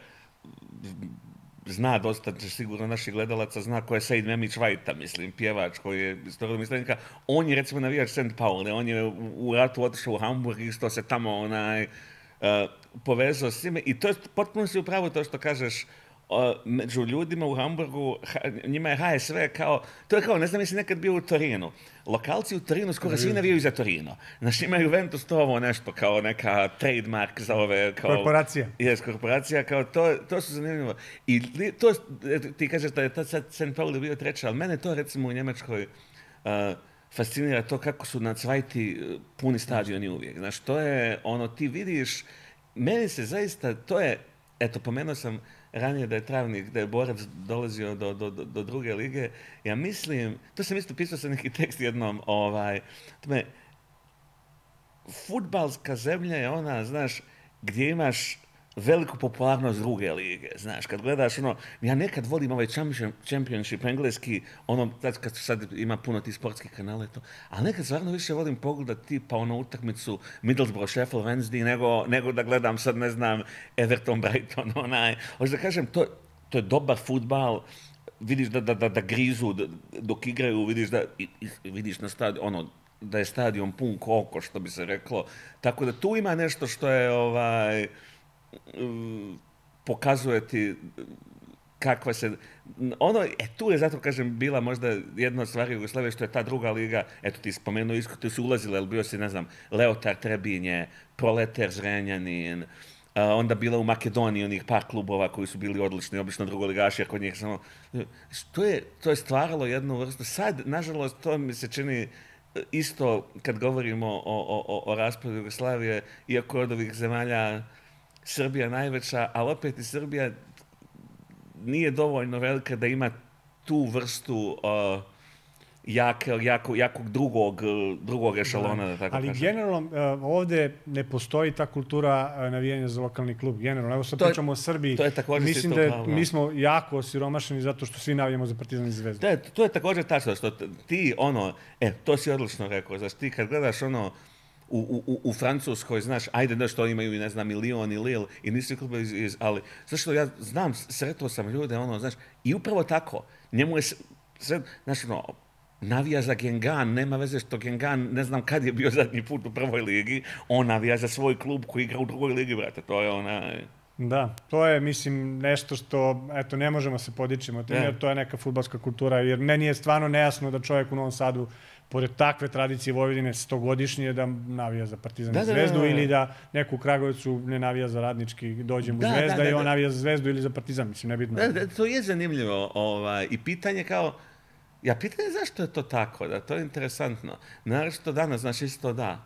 zna dosta, sigurno naših gledalaca, zna ko je Sejid Memić Vajta, mislim, pjevač koji je istorodom islednika. On je, recimo, navijač St. Pauli, on je u ratu otišao u Hamburg, isto se tamo povezao s time. I to je potpuno si upravo to što kažeš, među ljudima u Hamburgu, njima je HSV kao, to je kao, ne znam jesi nekad bio u Torinu. Lokalci u Torinu skoro svi navijaju za Torino. Znači imaju Juventus to nešto kao neka trademark za ove... Korporacija. Jes, korporacija, kao to su zanimljivo. I to, ti kažeš da je tad sad St. Pauli bio treći, ali mene to recimo u Njemačkoj fascinira to kako su na Cvajti puni stadioni uvijek. Znači to je ti vidiš, meni se zaista, to je, eto, pomenuo sam ranije da je Travnik, da je Borac dolazio do druge lige. Ja mislim, to sam isto pisao sa neki tekst jednom, fudbalska zemlja je ona, znaš, gdje imaš veliku popularnost druge lige, znaš, kad gledaš ja nekad volim ovaj championship engleski, kad sad ima puno tih sportskih kanala i to, ali nekad stvarno više volim pogledati tipa utakmicu Middlesbrough, Sheffield Wednesday, nego da gledam sad, ne znam, Everton, Brighton, hoću da kažem, to je dobar fudbal, vidiš da grizu dok igraju, vidiš na stadion, da je stadion pun koko, što bi se reklo, tako da tu ima nešto što je pokazuje ti kakva se... tu je zato, kažem, bila možda jedna od stvari Jugoslavije što je ta druga liga, eto ti spomenuo isko, tu su ulazile, ali bio si, ne znam, Leotar Trebinje, Proletar Zrenjanin, onda bila u Makedoniji onih par klubova koji su bili odlični, obično drugoligaši, kod njih samo... To je stvaralo jednu vrstu. Sad, nažalost, to mi se čini isto kad govorimo o raspadu Jugoslavije, iako od ovih zemalja Srbija najveća, ali opet i Srbija nije dovoljno velika da ima tu vrstu jakog drugog ešalona, da tako kažem. Ali generalno ovde ne postoji ta kultura navijanja za lokalni klub. Generalno, evo sad pričamo o Srbiji. To je također mislim da mi smo jako osiromašeni zato što svi navijamo za Partizan i Zvezdu. To je također tačno, što ti to si odlično rekao, znaš, ti kad gledaš u Francuskoj, znaš, ajde da što imaju, ne znam, i Lyon i Lille i nisu kluba ali, zašto ja znam, sretao sam ljude, znaš, i upravo tako, njemu je, znaš, navija za Gengan, nema veze što Gengan, ne znam kad je bio zadnji put u prvoj ligi, on navija za svoj klub koji igra u drugoj ligi, brate, to je Da, to je, mislim, nešto što, eto, ne možemo se podičimo, to je neka fudbalska kultura, jer meni je stvarno nejasno da čovjek u Novom Sadu, pored takve tradicije Vojvodine 100-godišnje, da navija za Partizan i Zvezdu ili da neko u Kragujevcu ne navija za Radnički, dođe mu Zvezda i on navija za Zvezdu ili za Partizan, mislim, nebitno. To je zanimljivo i pitanje pitanje zašto je to tako, da to je interesantno. Naravno što danas, znaš, isto da.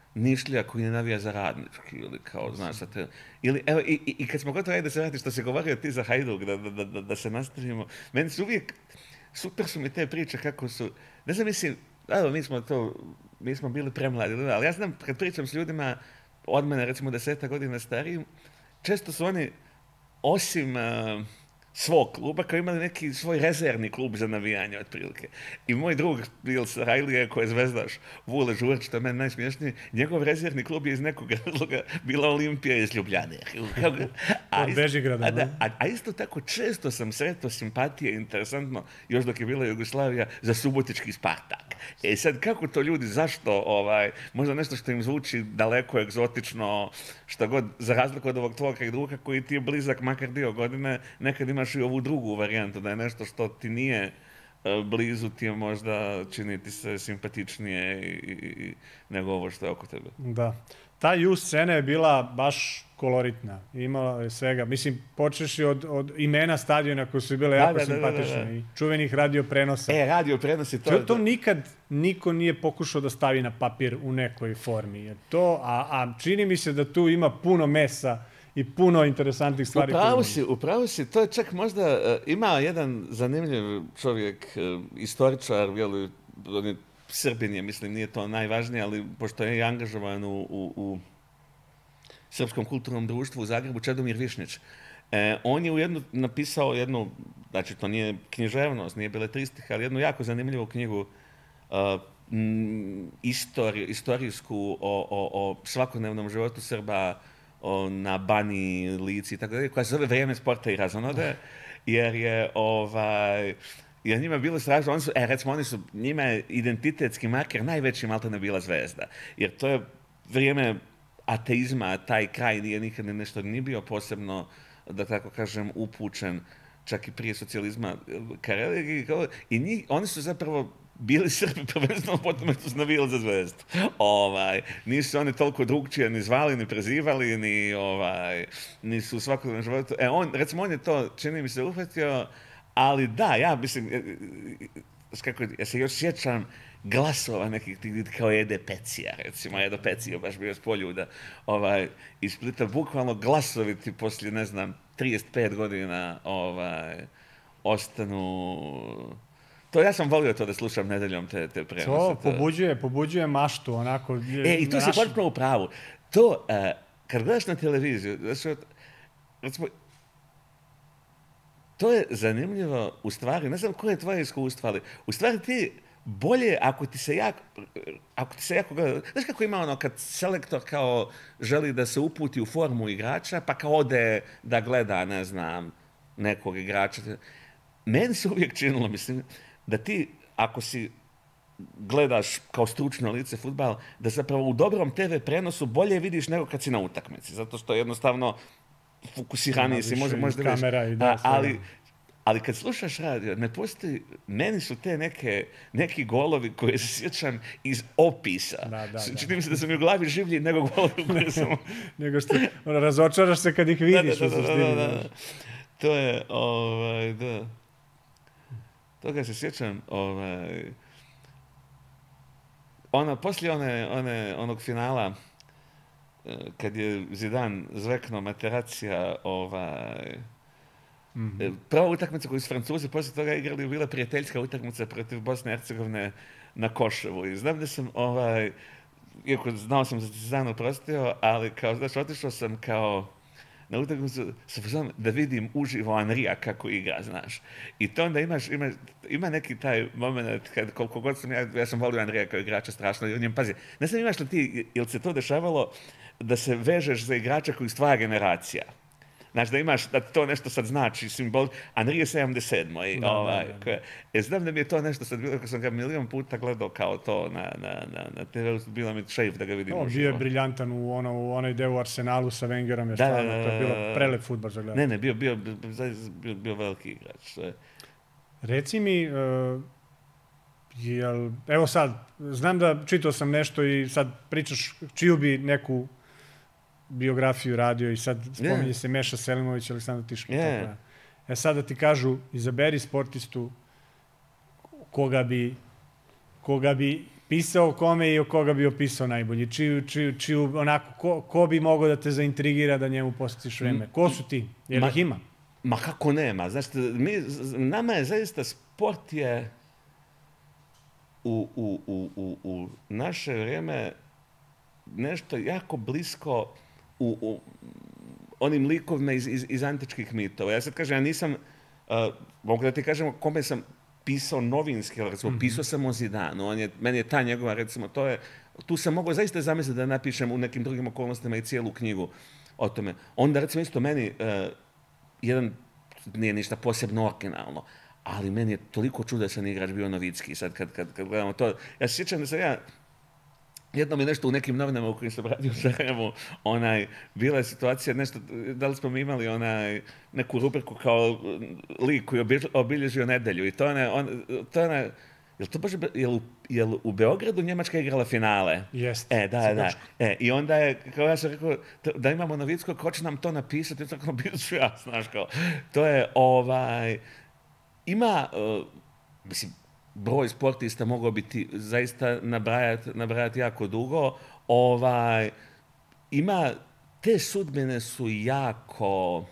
Nišlija koji ne navija za Radnički ili kao, znaš, ili, evo, i kad smo gotovo, da se vrati što si govorio ti za Hajduk, da se nastavimo, meni su uvijek, super su mi te priče kako su, ne znam, mislim, evo, mi smo bili premladi, ali ja znam, kad pričam s ljudima od mene, recimo 10 godina starijim, često su oni, osim svog kluba, kao imali neki svoj rezervni klub za navijanje, otprilike. I moj drug, Bil Sarajlije, koji je zvezdaš, Vule Žurć, to je meni najsmiješniji, njegov rezervni klub je iz nekog razloga bila Olimpija iz Ljubljane. Od Bežigrada. A isto tako, često sam sretao simpatije, interesantno, još dok je bila Jugoslavija, za subotički Spartak. Sad, kako to ljudi, zašto, možda nešto što im zvuči daleko, egzotično, šta god, za razliku od ovog tvojeg druga koji ti je blizak makar dio godine, nekad imaš i ovu drugu varijantu, da je nešto što ti nije blizu, ti je možda čini ti se simpatičnije nego ovo što je oko tebe. Da. Ta U scena je bila baš koloritna. Imala je svega. Mislim, počeš i od imena stadiona koji su bile jako simpatične i čuvenih radio prenosa. Radio prenosi to nikad niko nije pokušao da stavi na papir u nekoj formi. A čini mi se da tu ima puno mesa i puno interesantnih stvari. Upravo si, to je čak možda, ima jedan zanimljiv čovjek, istoričar, on je Srbin je, mislim, nije to najvažnije, ali pošto je angažovan u Srpskom kulturnom društvu u Zagrebu, Čedomir Višnjić. On je napisao jednu, znači to nije književnost, nije beletristika, ali jednu jako zanimljivu knjigu istorijsku o svakodnevnom životu Srba na Baniji, Lici i tako dalje, koja se zove Vrijeme sporta i razonode, jer je jer njima je bilo strašno, oni su, njima je identitetski marker najveći maltene bila Zvezda. Jer to je vrijeme ateizma, taj kraj nije nikad nešto ni bio posebno, da tako kažem, upućen, čak i prije socijalizma ka religiji. I oni su zapravo bili Srbi prvenstveno potom što su navijali za Zvezdu. Nisu oni toliko drugčije ni zvali, ni prezivali, nisu u svakodnevnom životu. Recimo, on je to, čini mi se, uhvatio. Ali da, ja mislim, ja se još sjećam glasova nekih kao Ede Pecija, recimo, Edo Pecija baš bio s Poljuda, iz Splita, bukvalno glasovi ti poslije, ne znam, 35 godina ostanu. To ja sam volio to da slušam nedeljom te prenose. To pobuđuje maštu, onako. I tu si potpuno u pravu. To, kad gledaš na televiziju, recimo, to je zanimljivo, u stvari, ne znam koje je tvoje iskustvo, ali u stvari ti bolje, ako ti se jako gleda, znaš kako ima kad selektor kao želi da se uputi u formu igrača, pa kao ode da gleda, ne znam, nekog igrača. Meni se uvijek činilo, mislim, da ti, ako si gledaš kao stručno lice fudbal, da zapravo u dobrom TV prenosu bolje vidiš nego kad si na utakmici, zato što jednostavno fokusiraniji si, možda kamera i ali kad slušaš radio, ne postoji, meni su te neki golovi koje se sjećam iz opisa. Čini mi se da sam mi u glavi življi nego golovi koje sam... Nego što razočaraš se kad ih vidiš u suštini. To je, da. Toga se sjećam, poslije onog finala, kad je Zidane zveknuo Materacija, prva utakmica koju su Francuzi poslije toga igrali bila prijateljska utakmica protiv Bosne i Hercegovine na Koševu. I znam da sam, iako znao sam da se Zidane oprostio, ali kao, znaš, otišao sam kao na utakmicu da vidim uživo Anrija kako igra, znaš. I to onda ima neki taj moment kad koliko god sam ja sam volio Anrija kao igrača strašno i on njem, pazi, ne znam imaš li ti, jel se to dešavalo da se vežeš za igrača koji stvara generacija? Znači da imaš, da to nešto sad znači, simbol, Anri je 77. Znam da mi je to nešto sad bilo, kad sam ga milion puta gledao kao to na TV, bilo mi šejf da ga vidim uživo. Bio je briljantan u onoj deo u Arsenalu sa Wengerom, je stvarno, to je bilo prelep fudbal za gledanje. Ne, bio veliki igrač. Reci mi, evo sad, znam da čitao sam nešto i sad pričaš čiju bi neku biografiju radio i sad spominje se Meša Selimović, Aleksandar Tišma. Sad da ti kažu, izaberi sportistu koga bi pisao kome i o koga bi opisao najbolji? Čiju onako, ko bi mogao da te zaintrigira da njemu posvetiš vreme? Ko su ti? Jer ih ima? Ma kako nema? Znaš, nama je zaista sport je u naše vrijeme nešto jako blisko u onim likovima iz antičkih mitova. Ja sad kažem, ja nisam, mogu da ti kažem kome sam pisao novinski, ali recimo, pisao sam o Zidanu, meni je ta njegova, recimo, tu sam mogao zaista zamisliti da napišem u nekim drugim okolnostima i cijelu knjigu o tome. Onda, recimo, isto meni, jedan, nije ništa posebno originalno, ali meni je toliko čudesan igrač bio Novicki, sad kad gledamo to. Ja se sjećam da sam jednom je nešto u nekim novinama u kojim sam radio u Sarajevu, bila je situacija, nešto, da li smo mi imali neku rubriku kao lik koji obilježio nedelju i jel u Beogradu Njemačka igrala finale? Jeste. Da. I onda je, kao ja sam rekao, da imamo Novickog, ko će nam to napisati? Tako bio ću ja, znaš kao. To je, ima, mislim, broj sportista mogao biti zaista nabrajati jako dugo. Ima, te sudbine su jako,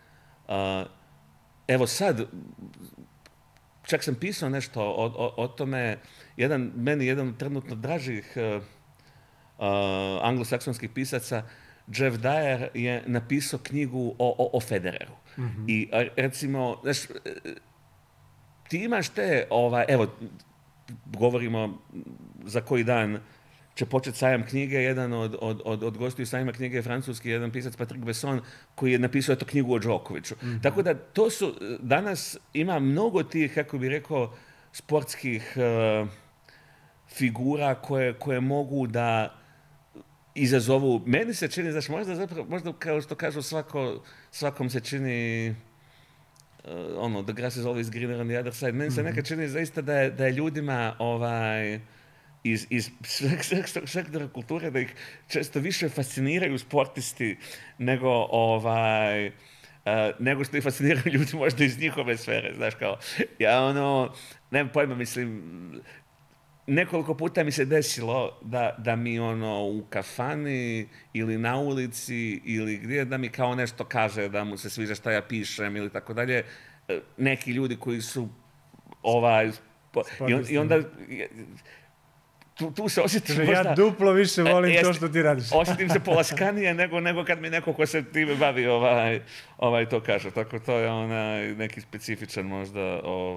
evo sad, čak sam pisao nešto o tome, meni jedan trenutno dražih anglosaksonskih pisaca, Jeff Dyer, je napisao knjigu o Federeru. I recimo, znaš, ti imaš evo, govorimo za koji dan će početi sajam knjige, jedan od gostiju sajma knjige je francuski, jedan pisac Patrick Besson, koji je napisao knjigu o Đokoviću. Tako da to su, danas ima mnogo tih, kako bih rekao, sportskih figura koje mogu da izazovu. Meni se čini, znaš, možda kao što kažu svakom se čini the grass is always greener on the other side. Meni se nekad čini zaista da je ljudima iz sektora kulture, da ih često više fasciniraju sportisti nego što ih fasciniraju ljudi možda iz njihove sfere, znaš kao. Ja nemam pojma, mislim, nekoliko puta mi se desilo da mi u kafani ili na ulici ili gdje da mi kao nešto kaže da mu se sviđa šta ja pišem ili tako dalje. Neki ljudi koji su i onda tu se osjetim možda... Ja duplo više volim to što ti radiš. Osjetim se polaskanije nego kad mi neko ko se time bavi to kaže. Tako to je neki specifičan možda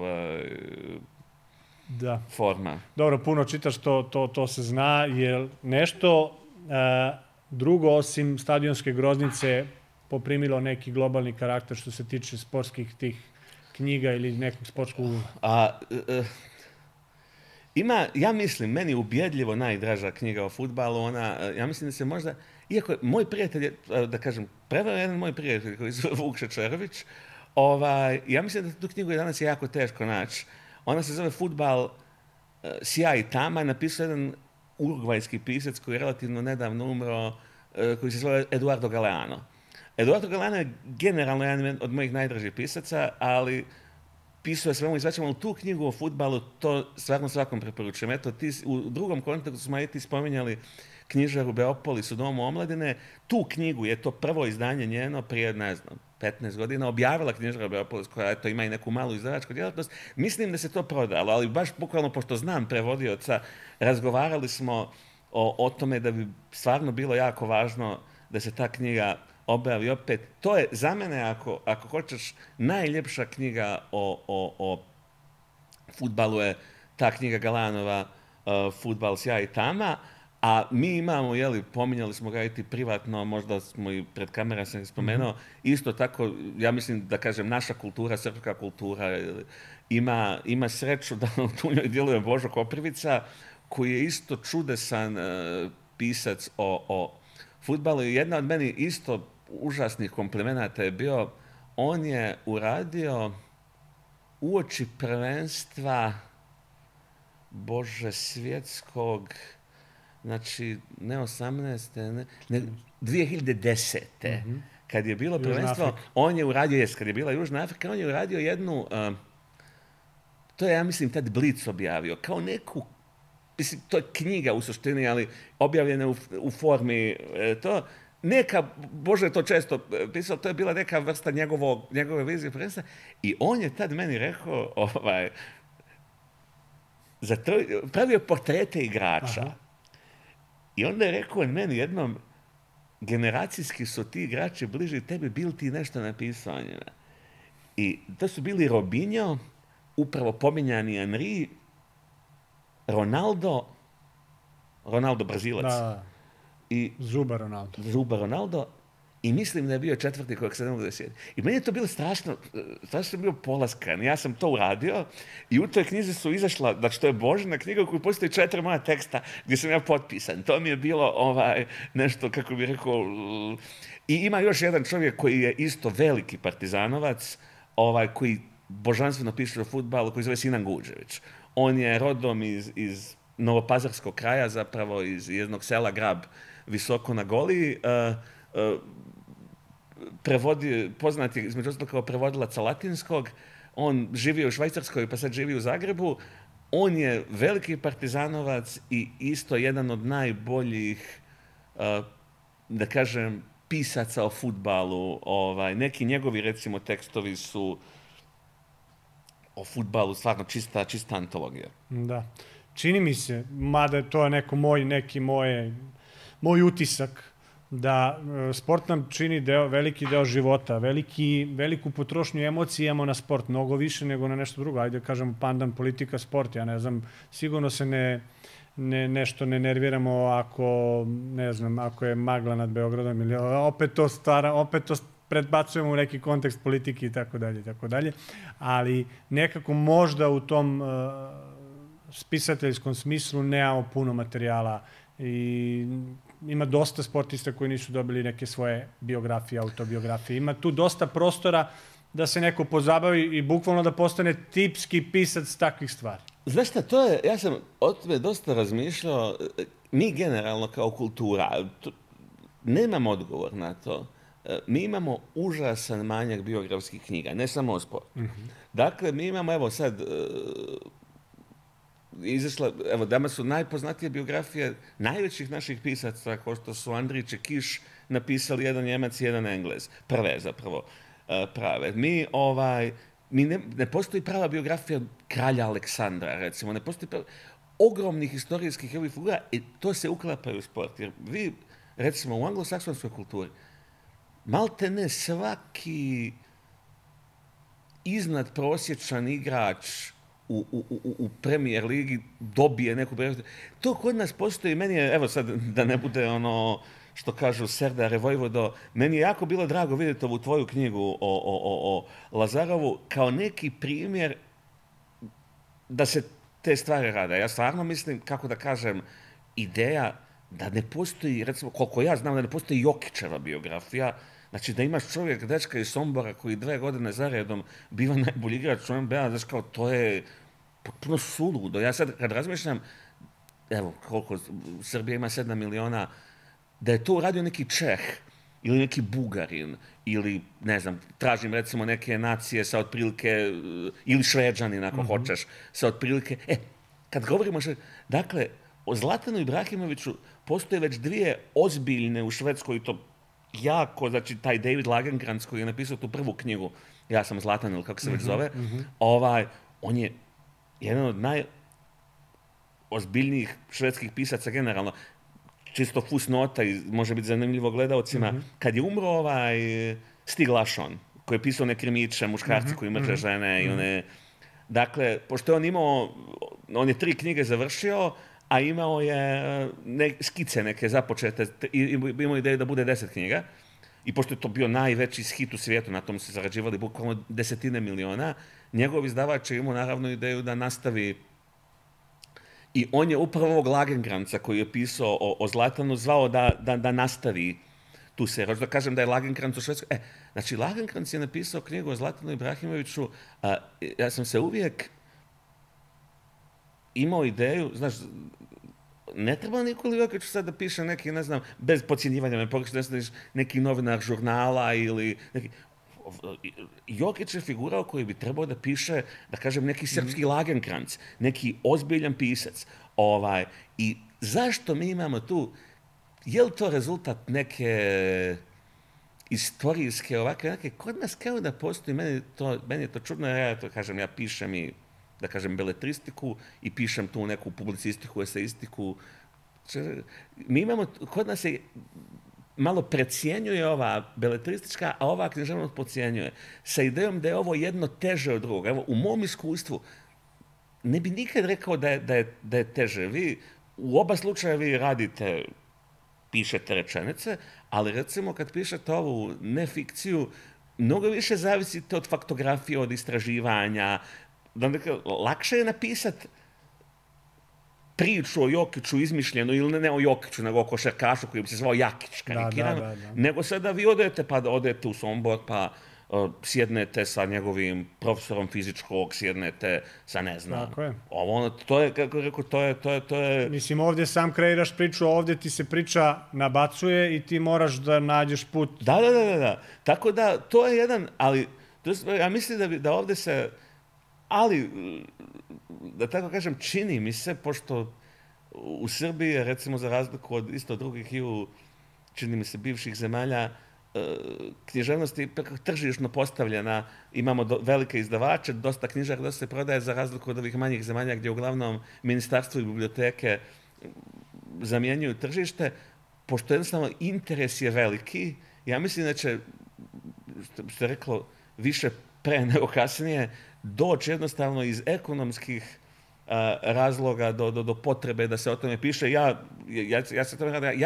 da. Forma. Dobro, puno čitaš, to se zna, jer nešto drugo osim stadionske groznice poprimilo neki globalni karakter što se tiče sportskih tih knjiga ili nekog sportskog ima, ja mislim, meni ubjedljivo najdraža knjiga o fudbalu, ja mislim da se možda, iako moj prijatelj, da kažem, preveo jedan moj prijatelj koji zove Vuk Šečerović, ja mislim da tu knjigu danas je jako teško naći. Ona se zove Fudbal, sjaj i tama, napisao jedan urugvajski pisac koji je relativno nedavno umro, koji se zove Eduardo Galeano. Eduardo Galeano je generalno jedan od mojih najdražih pisaca, ali pisao je svemu i svačemu, ali tu knjigu o fudbalu, to stvarno svakom preporučujem. Eto, u drugom kontekstu smo i ti spominjali knjižaru Beopolis u Domu omladine. Tu knjigu je to prvo izdanje njeno prije, 15 godina, objavila knjižara Beopolis, koja eto, ima i neku malu izdavačku djelatnost. Mislim da se to prodalo, ali baš bukvalno, pošto znam prevodioca, razgovarali smo o tome da bi stvarno bilo jako važno da se ta knjiga objavi opet. To je za mene, ako hoćeš, najljepša knjiga o fudbalu je ta knjiga Galanova, Fudbal, sjaj i tama, a mi imamo, pominjali smo ga i ti privatno, možda smo i pred kamera sam spomenuo, isto tako, ja mislim da kažem, naša kultura, srpska kultura, ima sreću da tu njoj djeluje Božo Koprivica, koji je isto čudesan pisac o fudbalu. I jedna od meni isto užasnih komplimenata je bio, on je uradio uoči prvenstva svjetskog, znači ne 18. ne 2010. Kad je bilo prvenstvo, on je uradio, kad je bila Južna Afrika, on je uradio jednu, to je, ja mislim, tad Blic objavio, kao neku mislim, to je knjiga u suštini, ali objavljena u formi to. Neka, Bože je to često pisao, to je bila neka vrsta njegove vizije prvenstva. I on je tad meni rekao, pravio portrete igrača. Aha. I onda je rekao meni jednom, generacijski su ti igrači bliži tebi, bil ti nešto napisao o njima. I to su bili Robinho, upravo pominjani Henry, Ronaldo Brazilac. Da. I Zuba Ronaldo. I mislim da je bio četvrti kojeg se ne mogu da sjetim. I meni je to bilo strašno bio polaskan. Ja sam to uradio i u toj knjizi su izašla, znači to je Božina knjiga u kojoj postoji 4 moja teksta gdje sam ja potpisan. To mi je bilo nešto, kako bih rekao... I ima još jedan čovjek koji je isto veliki partizanovac, koji božanstveno piše o fudbalu, koji zove Sinan Guđević. On je rodom iz novopazarskog kraja, zapravo iz jednog sela Grab, visoko na Goliji. Poznat je između ostalog kao prevodilac latinskog. On živio u Švajcarskoj, pa sad živi u Zagrebu. On je veliki partizanovac i isto jedan od najboljih, da kažem, pisaca o fudbalu. Neki njegovi, recimo, tekstovi su o fudbalu stvarno čista antologija. Da. Čini mi se, mada je to moj utisak, da sport nam čini veliki deo života, veliku potrošnju emocija imamo na sport, mnogo više nego na nešto drugo. Ajde kažemo pandan, politika, sport, ja ne znam, sigurno se nešto ne nerviramo ako je magla nad Beogradom ili opet to predbacujemo u neki kontekst politike i tako dalje, ali nekako možda u tom spisateljskom smislu nemamo puno materijala i ima dosta sportista koji nisu dobili neke svoje biografije, autobiografije. Ima tu dosta prostora da se neko pozabavi i bukvalno da postane tipski pisac takvih stvari. Znaš šta, ja sam o tome dosta razmišljao. Mi generalno kao kultura nemamo odgovor na to. Mi imamo užasan manjak biografskih knjiga, ne samo o sportu. Dakle, mi imamo, evo sad, danas su najpoznatije biografije najvećih naših pisaca, kao što su Andrić i Kiš napisali, jedan Njemac i jedan Englez. Prve, zapravo, prave. Ne postoji prava biografija kralja Aleksandra, recimo. Ne postoji ogromnih historijskih figura i to se uklapa u sport. Jer vi, recimo, u anglosaksonskoj kulturi, malte ne svaki iznad prosječan igrač u Premier ligi dobije neku biografiju. To kod nas postoji, meni je, evo sad da ne bude ono što kažu Serdare Vojvodo, meni je jako bilo drago vidjeti ovu tvoju knjigu o Lazarovu kao neki primjer da se te stvari rade. Ja stvarno mislim, kako da kažem, ideja da ne postoji, recimo, koliko ja znam, da ne postoji Jokićeva biografija. Znači da imaš čovjek, dečka iz Sombora koji 2 godine zaredom biva najbolji igrač u NBA, znači kao to je potpuno suludo. Ja sad kad razmišljam, evo koliko Srbija ima 7 miliona, da je to uradio neki Čeh ili neki Bugarin ili ne znam, tražim recimo neke nacije sa otprilike, ili Šveđanin ako hoćeš, sa otprilike, kad govorimo dakle, o Zlatanu Ibrahimoviću postoje već 2 ozbiljne u Švedskoj, to jako, znači taj David Lagercrantz koji je napisao tu prvu knjigu, Ja sam Zlatan ili kako se već zove, on je jedan od najozbiljnijih švedskih pisaca generalno. Čisto fusnota i može biti zanimljivo gledalcima. Kad je umro Stig Larsson, koji je pisao neke krimiće, muškarci koji mrže žene i one... Dakle, pošto je on je 3 knjige završio, a imao je skice neke započete i imao ideju da bude 10 knjiga. I pošto je to bio najveći hit u svijetu, na tom se zarađivali bukvalno 10 miliona, njegov izdavač je imao naravno ideju da nastavi. I on je upravo ovog Lagercrantza koji je pisao o Zlatanu zvao da nastavi tu seriju. Da kažem da je Lagercrantz u Švedskoj. Znači, Lagercrantz je napisao knjigu o Zlatanu Ibrahimoviću. Ja sam se uvijek imao ideju, znaš, ne treba Nikoli Jokiću sad da piše neki, ne znam, bez podcjenjivanja, neki novinar žurnala ili neki... Jokić je figura koji bi trebao da piše, da kažem, neki srpski Lagercrantz, neki ozbiljan pisac. I zašto mi imamo tu, je li to rezultat neke istorijske ovakve, neke, kod nas kao da postoji, meni je to čudno, jer ja to kažem, ja pišem i, da kažem, beletristiku i pišem tu neku publicistiku, eseistiku. Mi imamo, kod nas je malo precijenjuje ova beletristička, a ova književnost podcjenjuje. Sa idejom da je ovo jedno teže od drugog. Evo, u mom iskustvu ne bi nikad rekao da je teže. Vi u oba slučaja vi radite, pišete rečenice, ali recimo kad pišete ovu nefikciju, mnogo više zavisite od faktografije, od istraživanja. Lakše je napisati priču o Jokiću izmišljenu, ili ne o Jokiću, nego o košarkašu koji bi se zvao Jakić, karikirano, nego sada vi odete u Sombor, pa sjednete sa njegovim profesorom fizičkog, sjednete sa, ne znam, to je, kako rekao, to je... Mislim, ovdje sam kreiraš priču, ovdje ti se priča nabacuje i ti moraš da nađeš put. Da. Tako da, to je jedan, ali, ja mislim da ovdje se, ali, da tako kažem, čini mi se, pošto u Srbiji, recimo za razliku od isto drugih i u, čini mi se, bivših zemalja, književnost je tržišno postavljena, imamo velike izdavače, dosta knjižara, dosta se prodaje za razliku od ovih manjih zemalja gdje uglavnom ministarstvo i biblioteke zamjenjuju tržište, pošto jednostavno interes je veliki. Ja mislim da će, što je reklo, više pre nego kasnije doći jednostavno iz ekonomskih razloga do potrebe da se o tome piše. Ja se tome radim.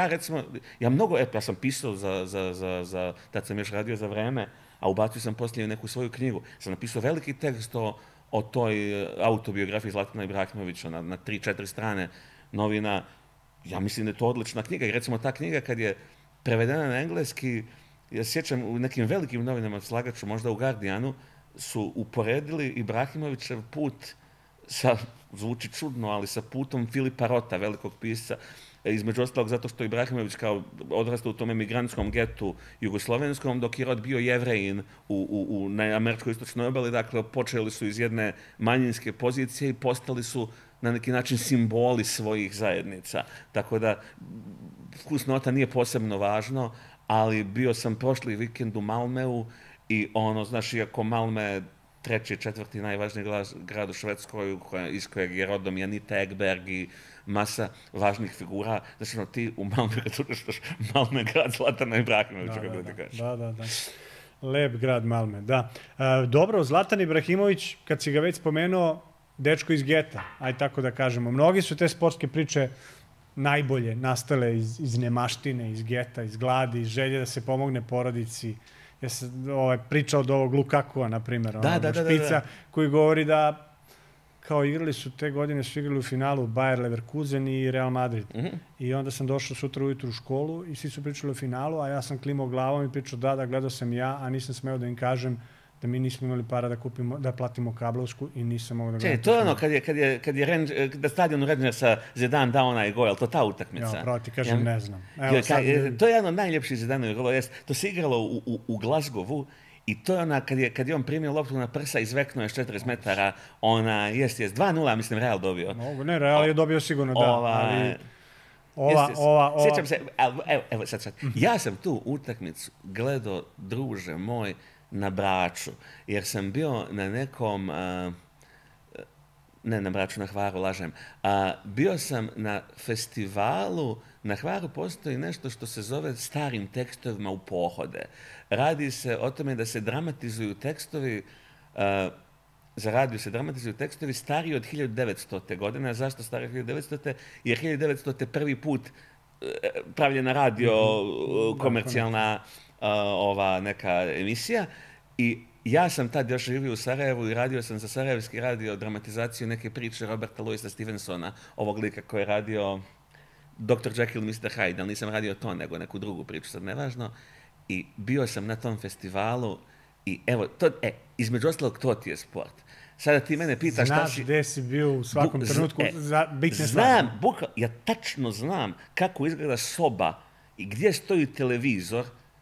Ja sam pisao tad sam još radio za Vreme, a ubacio sam poslije neku svoju knjigu. Sam napisao veliki tekst o toj autobiografiji Zlatana Ibrahimovića na 3-4 strane novina. Ja mislim da je to odlična knjiga. I recimo ta knjiga kad je prevedena na engleski, ja sjećam u nekim velikim novinama, Slagaču, možda u Guardianu, su uporedili Ibrahimovićev put zvuči čudno, ali sa putom Filipa Rota, velikog pisca, između ostalog zato što Ibrahimović kao odrastao u tom emigrantskom getu jugoslovenskom, dok je Rot bio Jevrejin na američkoj istočnoj obali, dakle počeli su iz jedne manjinske pozicije i postali su na neki način simboli svojih zajednica. Tako da fusnota nije posebno važno, ali bio sam prošli vikend u Malmeu i znaš, iako Malme treći, četvrti najvažniji grad u Švedskoj, iz kojeg je rodom Janita Ekberg i masa važnih figura. Znači, ti u Malmö, kad uđeš, Malmö je grad Zlatana Ibrahimovića, kako ti kažeš. Da. Lep grad Malmö, da. Dobro, Zlatan Ibrahimović, kad si ga već spomenuo, dečko iz geta, aj tako da kažemo. Mnogi su te sportske priče najbolje nastale iz nemaštine, iz geta, iz gladi, iz želje da se pomogne porodici. Ja sam pričao od ovog Lukakua, na primjer, špica, koji govori da kao igrali su te godine, su igrali u finalu Bayer Leverkusen i Real Madrid. I onda sam došao sutra ujutru u školu i svi su pričali o finalu, a ja sam klimao glavom i pričao da, gledao sam ja, a nisam smeo da im kažem da mi nismo imali para da platimo kablovsku i nisam mogao da gledam. To je ono kad je stadion Rangers Zidane dao onaj gol, to ta utakmica. Ja, pravo ti kažem, ne znam. To je jedan od najljepših Zidanovih golova. To se igralo u Glasgowu i to je ona kad je on primio loptu na prsa i zveknuo je 40 metara, jest, 2-0, mislim, Real dobio. Ne, Real je dobio sigurno, da, ali... Sjećam se, evo sad. Ja sam tu utakmicu gledao, druže moj, na Braču, jer sam bio na nekom, ne na Braču, na Hvaru, lažem, bio sam na festivalu, na Hvaru postoji nešto što se zove starim tekstovima u pohode. Radi se o tome da se dramatizuju tekstovi, za radio se dramatizuju tekstovi stariji od 1900. godine. A zašto stariji od 1900. Jer 1900. prvi put pravljena radio komercijalna neka emisija i ja sam tad još živio u Sarajevu i radio sam za Sarajevski radio dramatizaciju neke priče Roberta Louisa Stevensona, ovog lika koji je radio Dr. Jekyll i Mr. Hyde, ali nisam radio to, nego neku drugu priču, sad nevažno. I bio sam na tom festivalu i evo, između ostalog, to ti je sport. Sada ti mene pitaš šta si... Znaš gde si bio u svakom trenutku za bitne stvari. Znam, ja tačno znam kako izgleda soba i gdje stoji televizor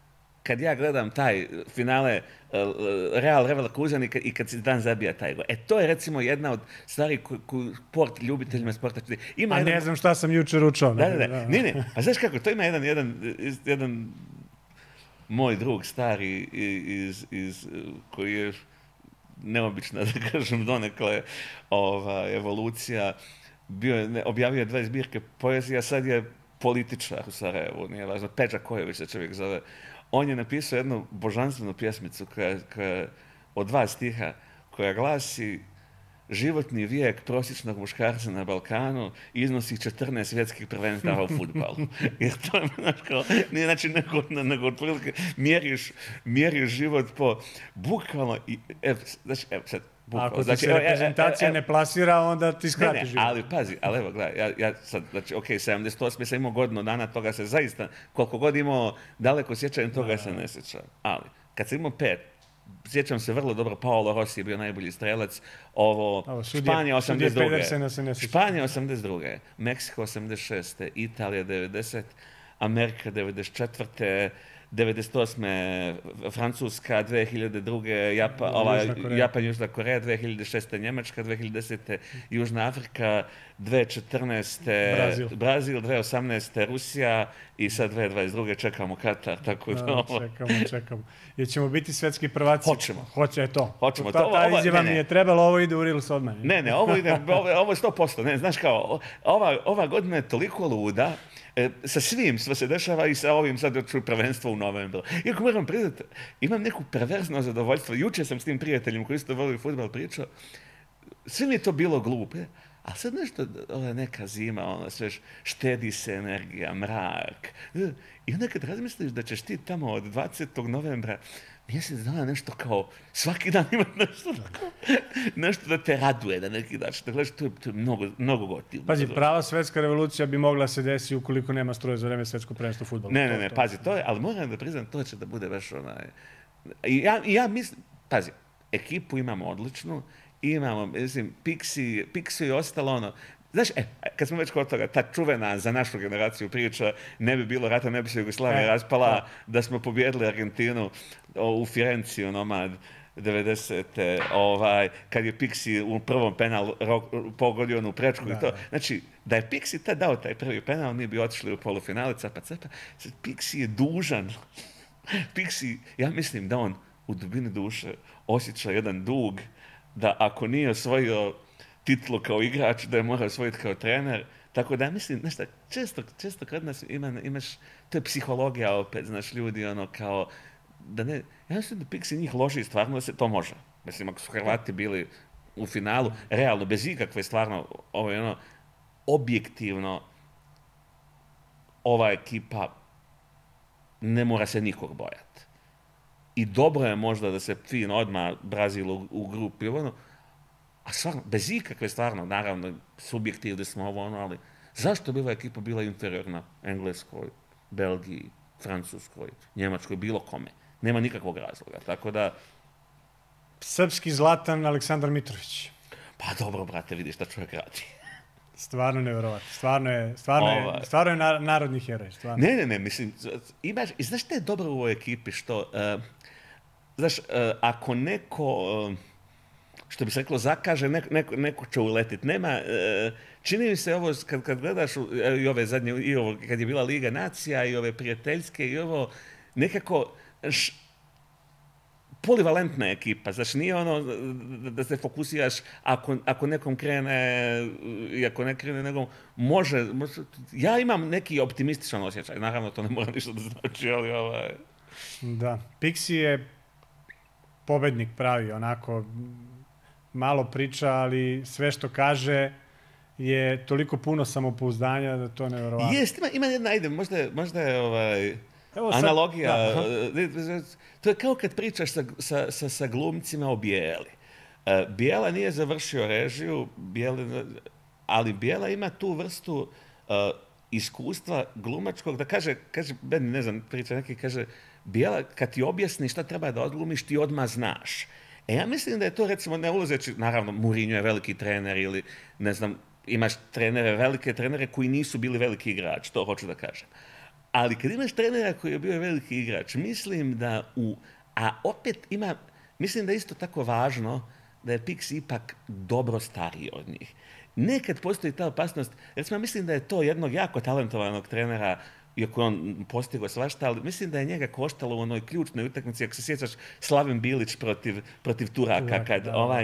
kad ja gledam taj finale Real Leverkusen i kad Zidane zabija taj gol. To je recimo jedna od stvari koju ljubiteljima sporta... ne znam šta sam jučer učao. Ne. A znaš kako, to ima jedan moj drug stari koji je neobična, da kažem, donekle evolucija. Objavio je 2 zbirke poezija, sad je političar u Sarajevu, nije važno, Peđa Kojović se čovjek zove. On je napisao jednu božanstvenu pjesmicu koja od 2 stiha, koja glasi: životni vijek prosječnog muškarca na Balkanu iznosi 14 svjetskih prvenstava u fudbalu. Jer to je, nije znači nego otprilike mjeriš život po bukvalno... sad, ako ti se reprezentacija ne plasira, onda ti skrati život. Ali pazi, evo, gledaj, ja sad, znači, 78. sam imao godinu dana, toga se zaista, koliko god imao daleko sjećanje, toga se ne sjećam. Ali, kad sam imao 5, sjećam se vrlo dobro, Paolo Rossi je bio najbolji strelac, Španija 82. Španija 82. Meksiko 86. Italija 90. Amerika 94. 98. Francuska, 2002. Japan, Južna Koreja, 2006. Njemačka, 2010. Južna Afrika, 2014. Brazil, 2018. Rusija i sad 2022. čekamo Katar. Tako da, čekamo. Jer ćemo biti svetski prvaci. Hoćemo. Ta izjava mi je trebala, ovo ide u Reels odmah. Ne, ovo je 100%. Ne, znaš kao, ova godina je toliko luda, sa svim što se dešava i sa ovim sad ću prvenstvo u novembru. Iako moram priznati, imam neku perverzno zadovoljstvo. Jučer sam s tim prijateljem koji isto voli fudbal pričao. Sve mi je to bilo glupe. A sad nešto, neka zima, sve štedi se energija, mrak. I onda kad razmisliš da ćeš ti tamo od 20. novembra mjesec dana nešto kao svaki dan imati nešto da te raduje na neki način. Da gledaš, to je mnogo gotivno. Pazi, prava svetska revolucija bi mogla se desiti ukoliko nema struje za vreme svetskog prvenstva u fudbalu. Ne, pazi, to je, ali moram da priznam, to će da bude baš ja mislim, pazi, ekipu imamo odličnu, imamo, mislim, Pixi i ostalo Znaš, kad smo već kod toga, ta čuvena za našu generaciju priča, ne bi bilo rata, ne bi se Jugoslavija raspala, da smo pobjedili Argentinu u Firenci, onomad 90. Kad je Pixi u prvom penal pogodio onu prečku i to. Znači, da je Pixi tad dao taj prvi penal, mi bi otišli u polufinale, capa. Pixi je dužan. Pixi, ja mislim da on u dubini duše osjeća jedan dug, da ako nije osvojio titulu kao igrač, da je morao osvojiti kao trener. Tako da, mislim, znaš, često kod nas imaš, to je psihologija opet, znaš, ljudi, kao, da ne, ja mislim da Pixi njih loži stvarno da se to može. Mislim, ako su Hrvati bili u finalu, realno, bez ikakve stvarno, objektivno, ova ekipa ne mora se nikog bojati. I dobro je možda da se fin odmah Brazil u grupi, a stvarno, bez ikakve stvarno, naravno, subjektivni smo ali zašto bi ova ekipa bila inferiorna Engleskoj, Belgiji, Francuskoj, Njemačkoj, bilo kome? Nema nikakvog razloga, tako da... Srpski Zlatan Aleksandar Mitrović. Pa dobro, brate, vidiš šta čovjek radi. Stvarno nevjerovatno. Stvarno je narodni heroj. Ne, mislim, imaš, i znaš šta je dobro u ovoj ekipi, što, znaš, ako neko, što bi se reklo, zakaže, neko će uletiti. Nema, čini mi se ovo, kad gledaš i ove zadnje, i ovo, kad je bila Liga nacija, i ove prijateljske, i ovo, nekako, polivalentna ekipa, znači nije da se fokusiraš ako nekom krene i ako ne krene nekom, može, ja imam neki optimističan osjećaj, naravno to ne mora ništa da znači, ali Da, Pixi je pobednik pravi, onako malo priča, ali sve što kaže je toliko puno samopouzdanja da to je nevjerovatno. Jest, ima jedna, ajde, možda je analogija, to je kao kad pričaš sa glumcima o Bijeli. Bijela nije završio režiju, ali Bijela ima tu vrstu iskustva glumačkog, da kaže, ne znam, priča neki, kaže, Bijela, kad ti objasni šta treba da odglumiš, ti odmah znaš. Ja mislim da je to, recimo, ne ulazeći, naravno, Mourinho je veliki trener ili, ne znam, imaš velike trenere koji nisu bili veliki igrač, to hoću da kažem. Ali kad imaš trenera koji je bio veliki igrač, mislim da a opet mislim da je isto tako važno da je Pixi ipak dobro stariji od njih. Nekad postoji ta opasnost, recimo mislim da je to jednog jako talentovanog trenera, iako je on postigao svašta, ali mislim da je njega koštalo u onoj ključnoj utakmici, ako se sjećaš, Slaven Bilić protiv Turaka, kad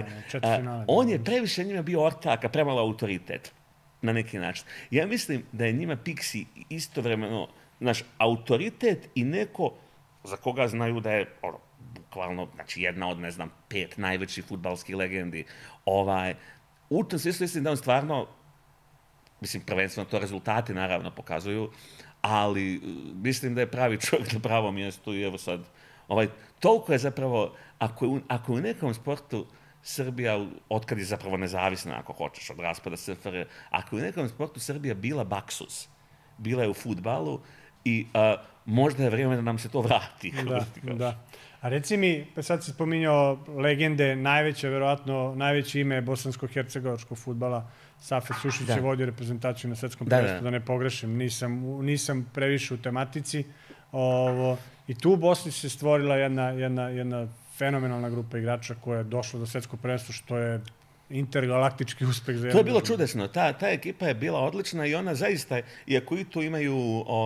on je previše njima bio ortak, a premalo autoritet, na neki način. Ja mislim da je njima Pixi istovremeno naš autoritet i neko za koga znaju da je bukvalno, znači jedna od, 5 najvećih fudbalskih legendi. U tom smislu mislim da on stvarno, mislim, prvenstveno to rezultati naravno pokazuju, ali mislim da je pravi čovjek na pravom mjestu i evo sad, toliko je zapravo, ako u nekom sportu Srbija, otkad je zapravo nezavisna, ako hoćeš, od raspada SFRJ, ako je u nekom sportu Srbija bila baksus, bila je u fudbalu i možda je vrijeme da nam se to vrati. Da. A reci mi, sad si spominjao legende, najveće ime bosansko-hercegovačkog fudbala, Safet Sušić je vodio reprezentaciju na svetskom prvenstvu, da ne pogrešim, nisam previše u tematici. I tu u Bosni se stvorila jedna fenomenalna grupa igrača koja je došla do svetskog prvenstva, što je intergalaktički uspeh za jednu. To je bilo čudesno. Ta ekipa je bila odlična i ona zaista, iako i tu imaju,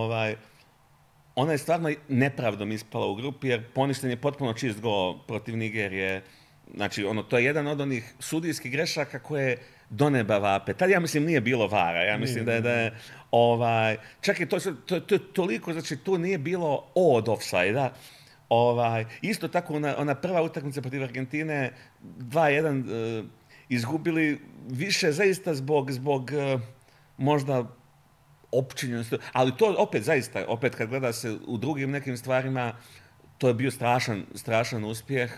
ona je stvarno nepravdom ispala u grupi, jer poništen je potpuno čist gol protiv Nigerije. Znači, to je jedan od onih sudijskih grešaka koje do neba vape. Tad, ja mislim, nije bilo vara. Ja mislim da je čak i to je toliko, znači, tu nije bilo od ofsajda. Isto tako, ona prva utakmica protiv Argentine, 2-1 izgubili, više zaista zbog možda općinjenosti, ali to opet zaista, opet kad gleda se u drugim nekim stvarima, to je bio strašan uspjeh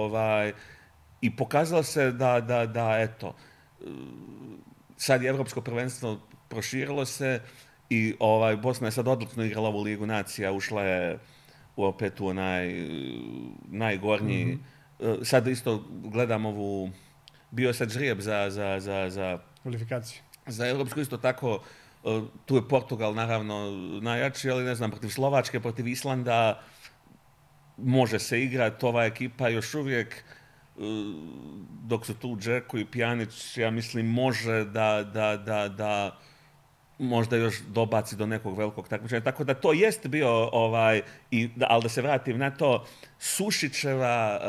i pokazalo se da eto, sad je Evropsko prvenstvo proširilo se i Bosna je sad odlično igrala ovu Ligu nacija, ušla je opet u najgornji. Sad isto gledam bio je sad žrijeb za kvalifikaciju. Za Evropsku isto tako, tu je Portugal naravno najjači, ali ne znam, protiv Slovačke, protiv Islanda može se igrati, ova ekipa još uvijek, dok su tu Džeko i Pjanić, ja mislim, može da možda još dobaci do nekog velikog takmičenja. Tako da to jest bio, ali da se vratim na to, Sušićeva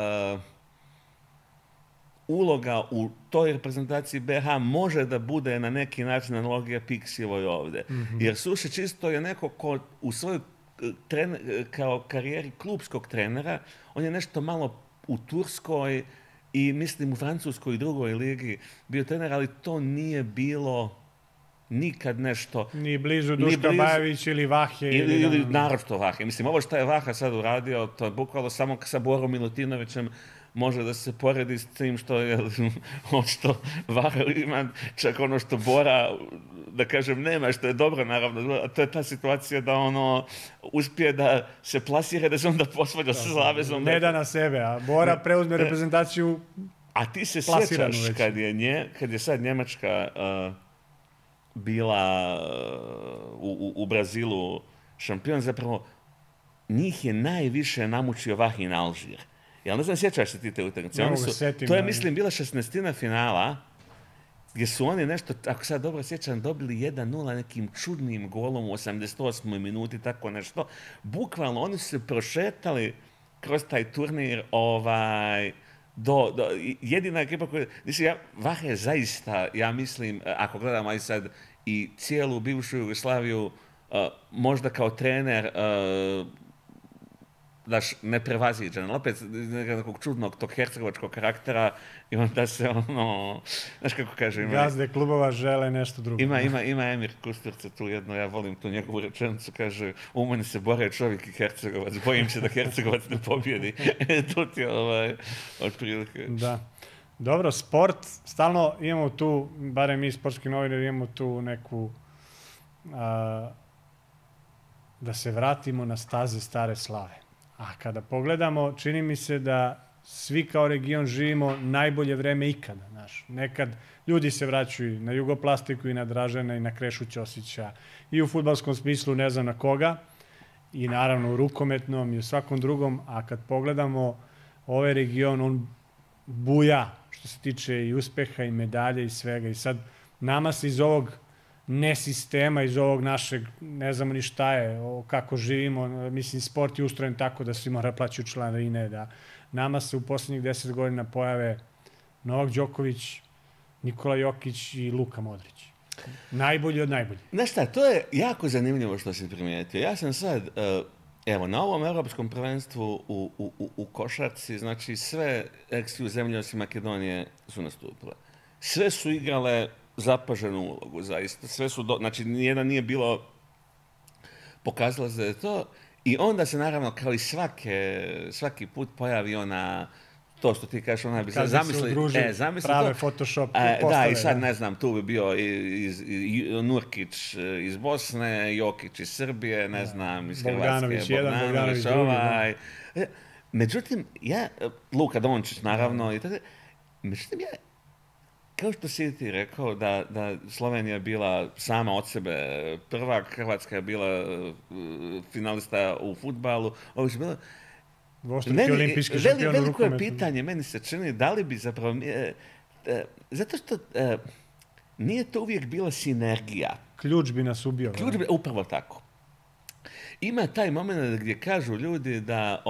uloga u toj reprezentaciji BiH može da bude na neki način analogija Pixijevoj ovdje. Jer Sušić isto je neko ko u svojoj kao karijeri klubskog trenera, on je nešto malo u Turskoj i mislim u Francuskoj i drugoj ligi bio trener, ali to nije bilo nikad nešto... Ni blizu Duška Bajević ili Vahe. Ili naročito Vahe. Mislim, ovo što je Vaha sad uradio, to je bukvalno samo sa Borom Milutinovićem može da se poredi s tim što Vaha ima, čak ono što Bora, da kažem, nema, što je dobro, naravno. A to je ta situacija da uspije da se plasira, da se onda posvađa sa Savezom. Ne da na sebe, a Bora preuzme reprezentaciju plasiranu. A ti se sjećaš kad je sad Njemačka bila u Brazilu šampion, zapravo njih je najviše namučio Vahin Alžir. Ja ne znam, sjećaš se ti te utakmice? To je, mislim, bila 16. finala, gdje su oni nešto, ako sad dobro sjećam, dobili 1-0 nekim čudnim golom u 88. minuti, tako nešto. Bukvalno, oni su se prošetali kroz taj turnir, jedina ekipa koja... Mislim, Vaha je zaista, ja mislim, ako gledamo aj sad i cijelu bivšu Jugoslaviju, možda kao trener, neprevaziđen, ali opet nekog čudnog tog hercegovačkog karaktera i onda se znaš kako kaže... Gazde klubova žele nešto drugo. Ima Emir Kusturica tu jedno, ja volim tu njegovu rečenicu, kaže, u meni se bore čovjek i Hercegovac, bojim se da Hercegovac ne pobjedi. To ti je otprilike. Da. Dobro, sport, stalno imamo tu, barem mi sportski novinari, imamo tu neku... da se vratimo na staze stare slave. A kada pogledamo, čini mi se da svi kao region živimo najbolje vreme ikada. Nekad ljudi se vraćaju na Jugoplastiku i na Dražena i na Krešu Ćosića i u fudbalskom smislu ne znam na koga. i naravno u rukometnom i u svakom drugom, a kad pogledamo ovaj region, on buja što se tiče i uspeha i medalje i svega. I sad nama se iz ovog nesistema, iz ovog našeg, ne znamo ni šta je, kako živimo, mislim, sport je ustrojen tako da svi mora plaćaju članarine, da nama se u poslednjih 10 godina pojave Novak Đoković, Nikola Jokić i Luka Modrić. Najbolji od najboljih. Znaš šta, to je jako zanimljivo što si primijetio. Ja sam sad, evo, na ovom europskom prvenstvu u košarci, znači sve ex-ju zemlje osim Makedonije su nastupile. Sve su igrale zapaženu ulogu, zaista. Sve su, znači, nijedan nije bilo pokazalo se da je to. I onda se, naravno, kao i svaki put pojavi ona, to što ti kažeš, ona bi se zamisli prave to. Photoshop postave. Da, i sad, ne znam, tu bi bio Nurkić iz Bosne, Jokić iz Srbije, ne znam, iz Hrvatske, Bogdanović ovaj. Međutim, Luka Dončić, naravno, međutim, kao što si ti rekao da Slovenija je bila sama od sebe prvak, Hrvatska je bila finalista u fudbalu, ovo su bilo... Veliko je pitanje, meni se čini, da li bi zapravo... Zato što nije to uvijek bila sinergija. Ključ bi nas ubio. Upravo tako. Ima taj moment gdje kažu ljudi da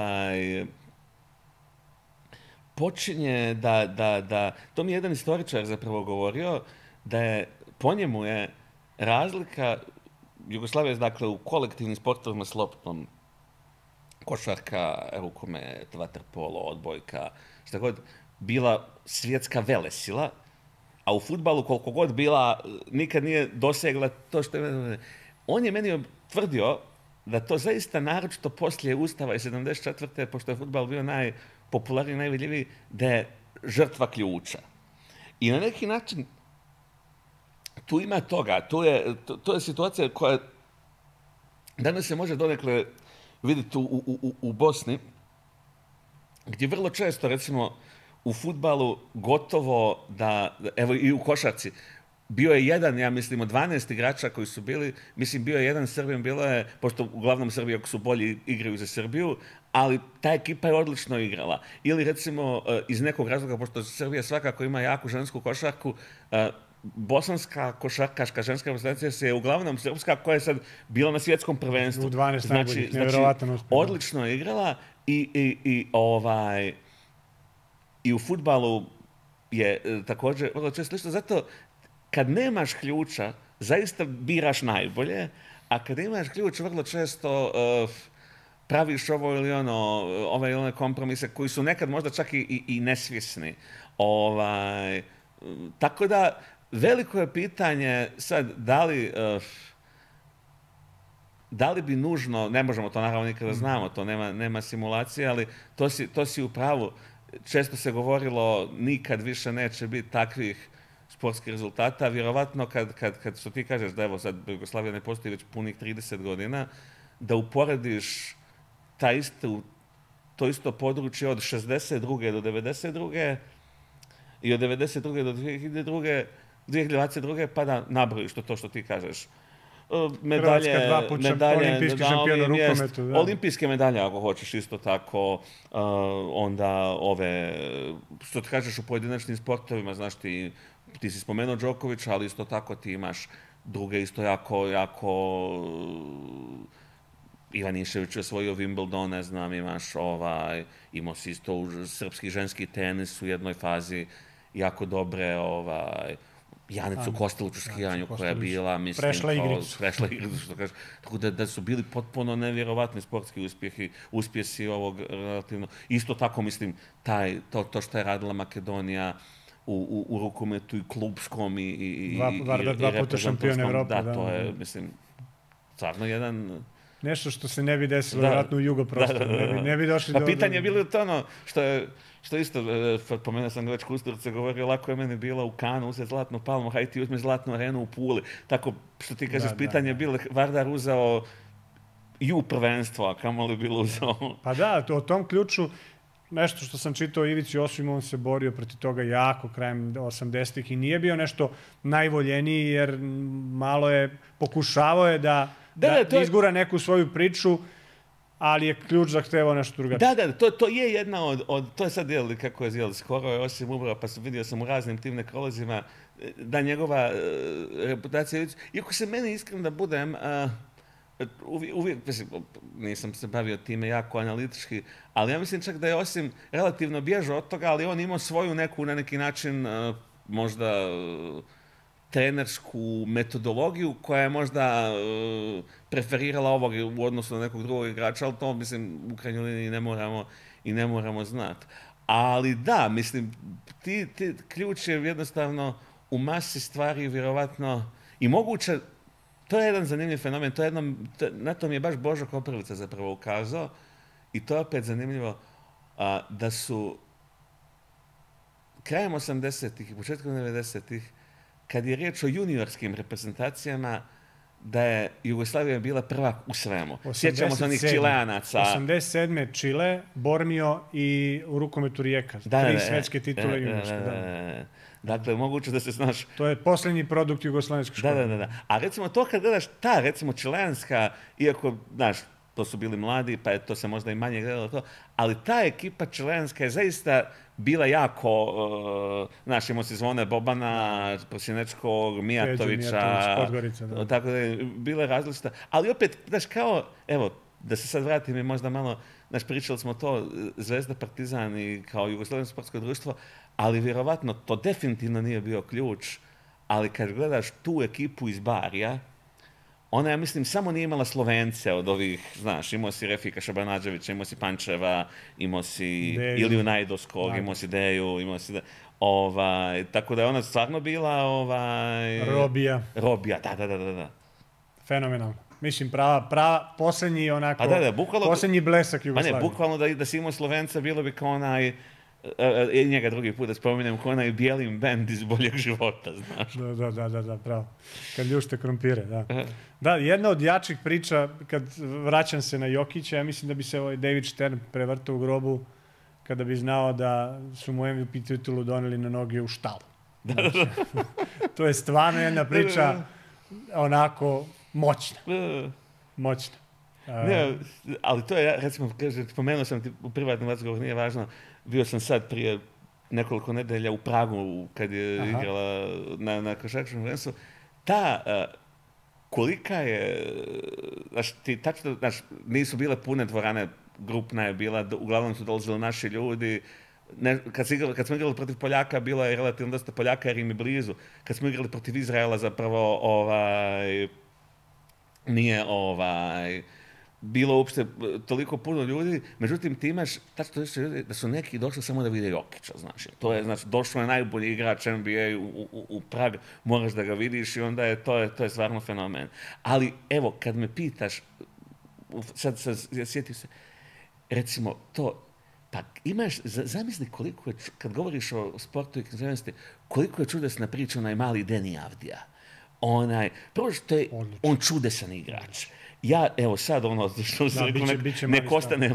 počinje da... To mi je jedan istoričar zapravo govorio, da je, po njemu je razlika Jugoslavije, dakle, u kolektivnim sportovima s loptom, košarka, rukomet, vaterpolo, odbojka, šta god, bila svjetska velesila, a u fudbalu koliko god bila, nikad nije dosegla to što je... On je meni tvrdio da to zaista naročito poslije Ustava i 74. pošto je fudbal bio najpopularniji, najvidljiviji, da je žrtva ključa. I na neki način tu ima toga, to je situacija koja danas se može donekle vidite u Bosni, gdje vrlo često, recimo, u fudbalu gotovo da, evo i u košarci, bio je jedan, ja mislim, od 12 igrača koji su bili, mislim, bio je jedan Srbijan, bilo je, pošto uglavnom Srbi ako su bolji igraju za Srbiju, ali ta ekipa je odlično igrala. Ili, recimo, iz nekog razloga, pošto Srbija svakako ima jaku žensku košarku, bosanska košarkaška ženska reprezentacija se je uglavnom srpska koja je sad bila na svjetskom prvenstvu. U 12 najboljih, nevjerovatan uspjeh. Odlično je igrala i u fudbalu je također vrlo često slično. Zato kad nemaš ključa, zaista biraš najbolje, a kad imaš ključ, vrlo često praviš ovo ili ono, ove ili one kompromise koji su nekad možda čak i nesvjesni. Tako da, veliko je pitanje sad da li bi nužno, ne možemo to naravno nikada znamo, to nema simulacije, ali to si u pravu. Često se govorilo nikad više neće biti takvih sportskih rezultata. Vjerovatno kad što ti kažeš da evo sad Jugoslavija ne postoji već punih 30 godina, da uporediš to isto područje od 62. do 92. i od 92. do 2022. pa da nabrojiš to što ti kažeš. Medalje, olimpijski šampion u rukometu. Olimpijske medalje, ako hoćeš, isto tako. Onda ove, što ti kažeš u pojedinačnim sportovima, znaš ti si spomenuo Đokovića, ali isto tako ti imaš druge isto jako Ivan Išević je osvojio Wimbledon, ne znam, imao si isto srpski ženski tenis u jednoj fazi jako dobre, Janicu Kostelić u skijanju koja je bila, mislim, prešla igricu, što kaže. Tako da su bili potpuno nevjerovatni sportski uspjesi ovog relativno. Isto tako, mislim, to što je radila Makedonija u rukometu i klubskom i dva puta šampion Evrope. Da, to je, mislim, stvarno jedan... Nešto što se ne bi desilo vjerojatno u jugoprostoru. Ne bi došli do... Pitanje je bilo to ono što isto, pomenuo sam ga već Kusturica, govorio, lako je meni bilo u Kanu uzeti zlatnu palmu, hajde ti uzme zlatnu arenu u Puli. Tako što ti kažeš, pitanje je bilo, Vardar uzeo i u prvenstvo, a kamoli bilo uzeo... Pa da, o tom ključu, nešto što sam čitao Ivici Osimo, on se borio protiv toga jako krajem 80-ih i nije bio nešto najvoljeniji, jer malo je, pokušavao je da da izgura neku svoju priču, ali je ključ zahtevao nešto drugačije. To je jedna to je sad, kako je, skoro je osim umro, pa vidio sam u raznim tim nekrolozima, da njegova reputacija, iako se meni iskreno da budem, uvijek, nisam se bavio time jako analitički, ali ja mislim čak da je osim relativno bježao od toga, ali on imao svoju neku, na neki način, možda trenersku metodologiju koja je možda preferirala ovog u odnosu na nekog drugog igrača, ali to, mislim, u krajnjoj liniji ne moramo znati. Ali da, mislim, ti ključ je jednostavno u masi stvari vjerovatno i moguće. To je jedan zanimljiv fenomen, na to mi je baš Božo Koprivica zapravo ukazao i to je opet zanimljivo da su krajem 80-ih i početkom 90-ih, kad je riječ o juniorskim reprezentacijama, da je Jugoslavija bila prvak u svemu. Sjećamo se onih Čileanaca. 87. Čile, Bormio i u rukometu Rijeka. 3 svetske titule juniorske. Dakle, moguće da se znaš... To je posljednji produkt jugoslavenske škole. Da. A recimo to kad gledaš recimo čileanska, iako, znaš, to su bili mladi, pa je to se možda i manje gledalo to, ali ta ekipa čileanska je zaista bila jako, znaš, imao si Zvone Bobana, Prosinečkog, Mijatovića, Podgorica, da. Tako da je bila različita. Ali opet, znaš, kao, evo, da se sad vratim i možda malo, znaš, pričali smo to, Zvezda, Partizan i kao Jugoslavensko sportsko društvo, ali vjerovatno to definitivno nije bio ključ, ali kad gledaš tu ekipu iz Barija, ona, ja mislim, samo nije imala Slovence od ovih, znaš, imao si Refika Šabanađevića, imao si Pančeva, imao si Iliju Najdoskog, imao si Deju, imao si... tako da je ona stvarno bila... Robija, da. Fenomenalno. Mislim, posljednji onako... Posljednji blesak Jugoslavije. Pa ne, bukvalno da si imao Slovenca, bilo bi kao onaj... I njega drugi put da spominjem kao onaj Bijelim bend iz Boljeg života, znaš. Da, pravo. Kad ljušte krompire, da. Da, jedna od jačih priča, kad vraćam se na Jokića, ja mislim da bi se David Stern prevrtao u grobu kada bi znao da su mu MVP titulu doneli na noge u štalu. To je stvarno jedna priča onako moćna. Moćna. Ne, ali to je, recimo, spomenuo sam ti u privatnom razgovoru, nije važno, bio sam sad prije nekoliko nedelja u Pragu kad je igrala na košarkaškom prvenstvu. Kolika je, nisu bile pune dvorane, grupna je bila, uglavnom su dolazili naši ljudi. Kad smo igrali protiv Poljaka, bilo je relativno dosta Poljaka jer im je blizu. Kad smo igrali protiv Izraela, zapravo nije bilo uopšte toliko puno ljudi, međutim ti imaš tačno ljudi da su neki došli samo da vide Jokića, znaš. To je, znači, došao je najbolji igrač NBA u Prag, moraš da ga vidiš i onda je to je stvarno fenomen. Ali, evo, kad me pitaš, sad sjetio se, recimo, to, pa imaš, zamisli koliko je, kad govoriš o sportu i književnosti, koliko je čudesna priča onaj mali Deni Avdija. Prvo što je on čudesan igrač. Ja, evo sad, što se rekao, nek ostane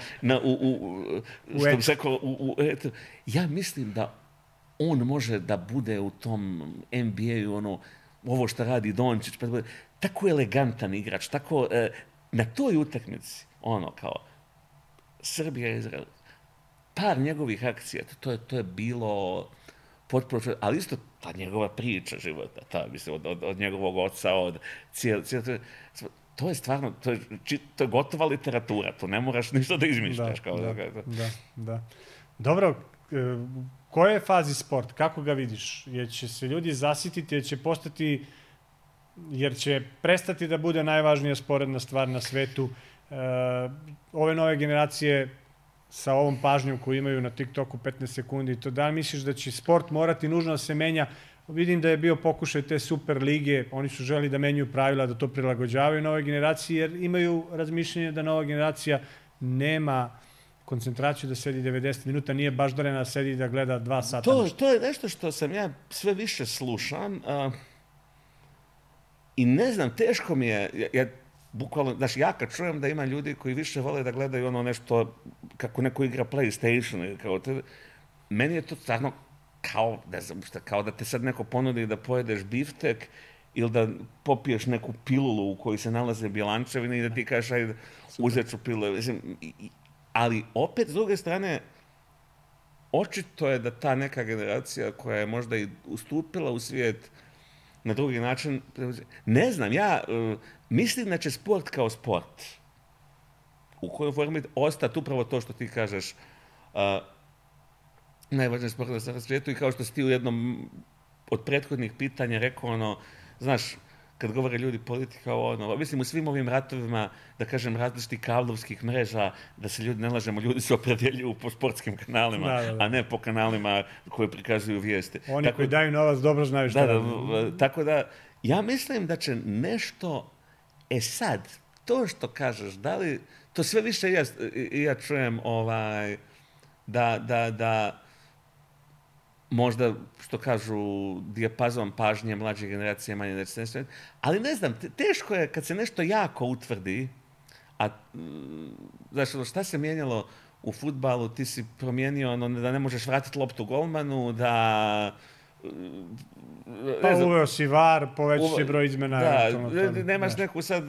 što bi se rekao, ja mislim da on može da bude u tom NBA-u, ovo što radi Dončić, tako elegantan igrač, tako, na toj utakmici, kao, Srbija, Izrael, par njegovih akcija, to je bilo potpuno, ali isto ta njegova priča života, mislim, od njegovog oca, od to je stvarno, to je gotova literatura, to ne moraš ništa da izmišljaš. Da. Dobro, u kojoj je fazi sport? Kako ga vidiš? Jer će se ljudi zasititi, jer će prestati da bude najvažnija sporedna stvar na svetu. Ove nove generacije sa ovom pažnjom koju imaju na TikToku 15 sekundi, to da li misliš da će sport morati nužno da se menja? Vidim da je bio pokušaj te super lige, oni su želi da menjaju pravila, da to prilagođavaju nove generacije, jer imaju razmišljenje da nova generacija nema koncentraciju da sedi 90 minuta, nije baždarena da sedi da gleda 2 sata. To je nešto što sam ja sve više slušam i ne znam, teško mi je, bukvalno, znaš, ja kad čujem da ima ljudi koji više vole da gledaju nešto, kako neko igra PlayStation, meni je to stvarno kao, ne znam šta, kao da te sad neko ponudi da pojedeš biftek ili da popiješ neku pilulu u kojoj se nalaze bjelančevine i da ti kažeš ajde uzet ću pilulu. Ali opet s druge strane očito je da ta neka generacija koja je možda i ustupila u svijet na drugi način, ne znam, ja mislim da će sport kao sport u kojoj formi ostati upravo to što ti kažeš najvažnije sport na svijetu i kao što si ti u jednom od prethodnih pitanja rekao, znaš, kad govore ljudi politika, mislim u svim ovim ratovima, da kažem, različitih kablovskih mreža, da se ljudi ne lažemo, ljudi se opredjeljuju po sportskim kanalima, a ne po kanalima koji prikazuju vijesti. Oni koji daju novac dobro znaju šta radi. Tako da, ja mislim da će nešto, sad, to što kažeš, da li, to sve više ja čujem, da možda, što kažu, dijapazon pažnje mlađe generacije manje neće, ali ne znam, teško je kad se nešto jako utvrdi, a znaš, šta se mijenjalo u fudbalu, ti si promijenio da ne možeš vratiti loptu golmanu, da... Pa uveo si VAR, povećao si broj izmena. Da, nemaš neku sad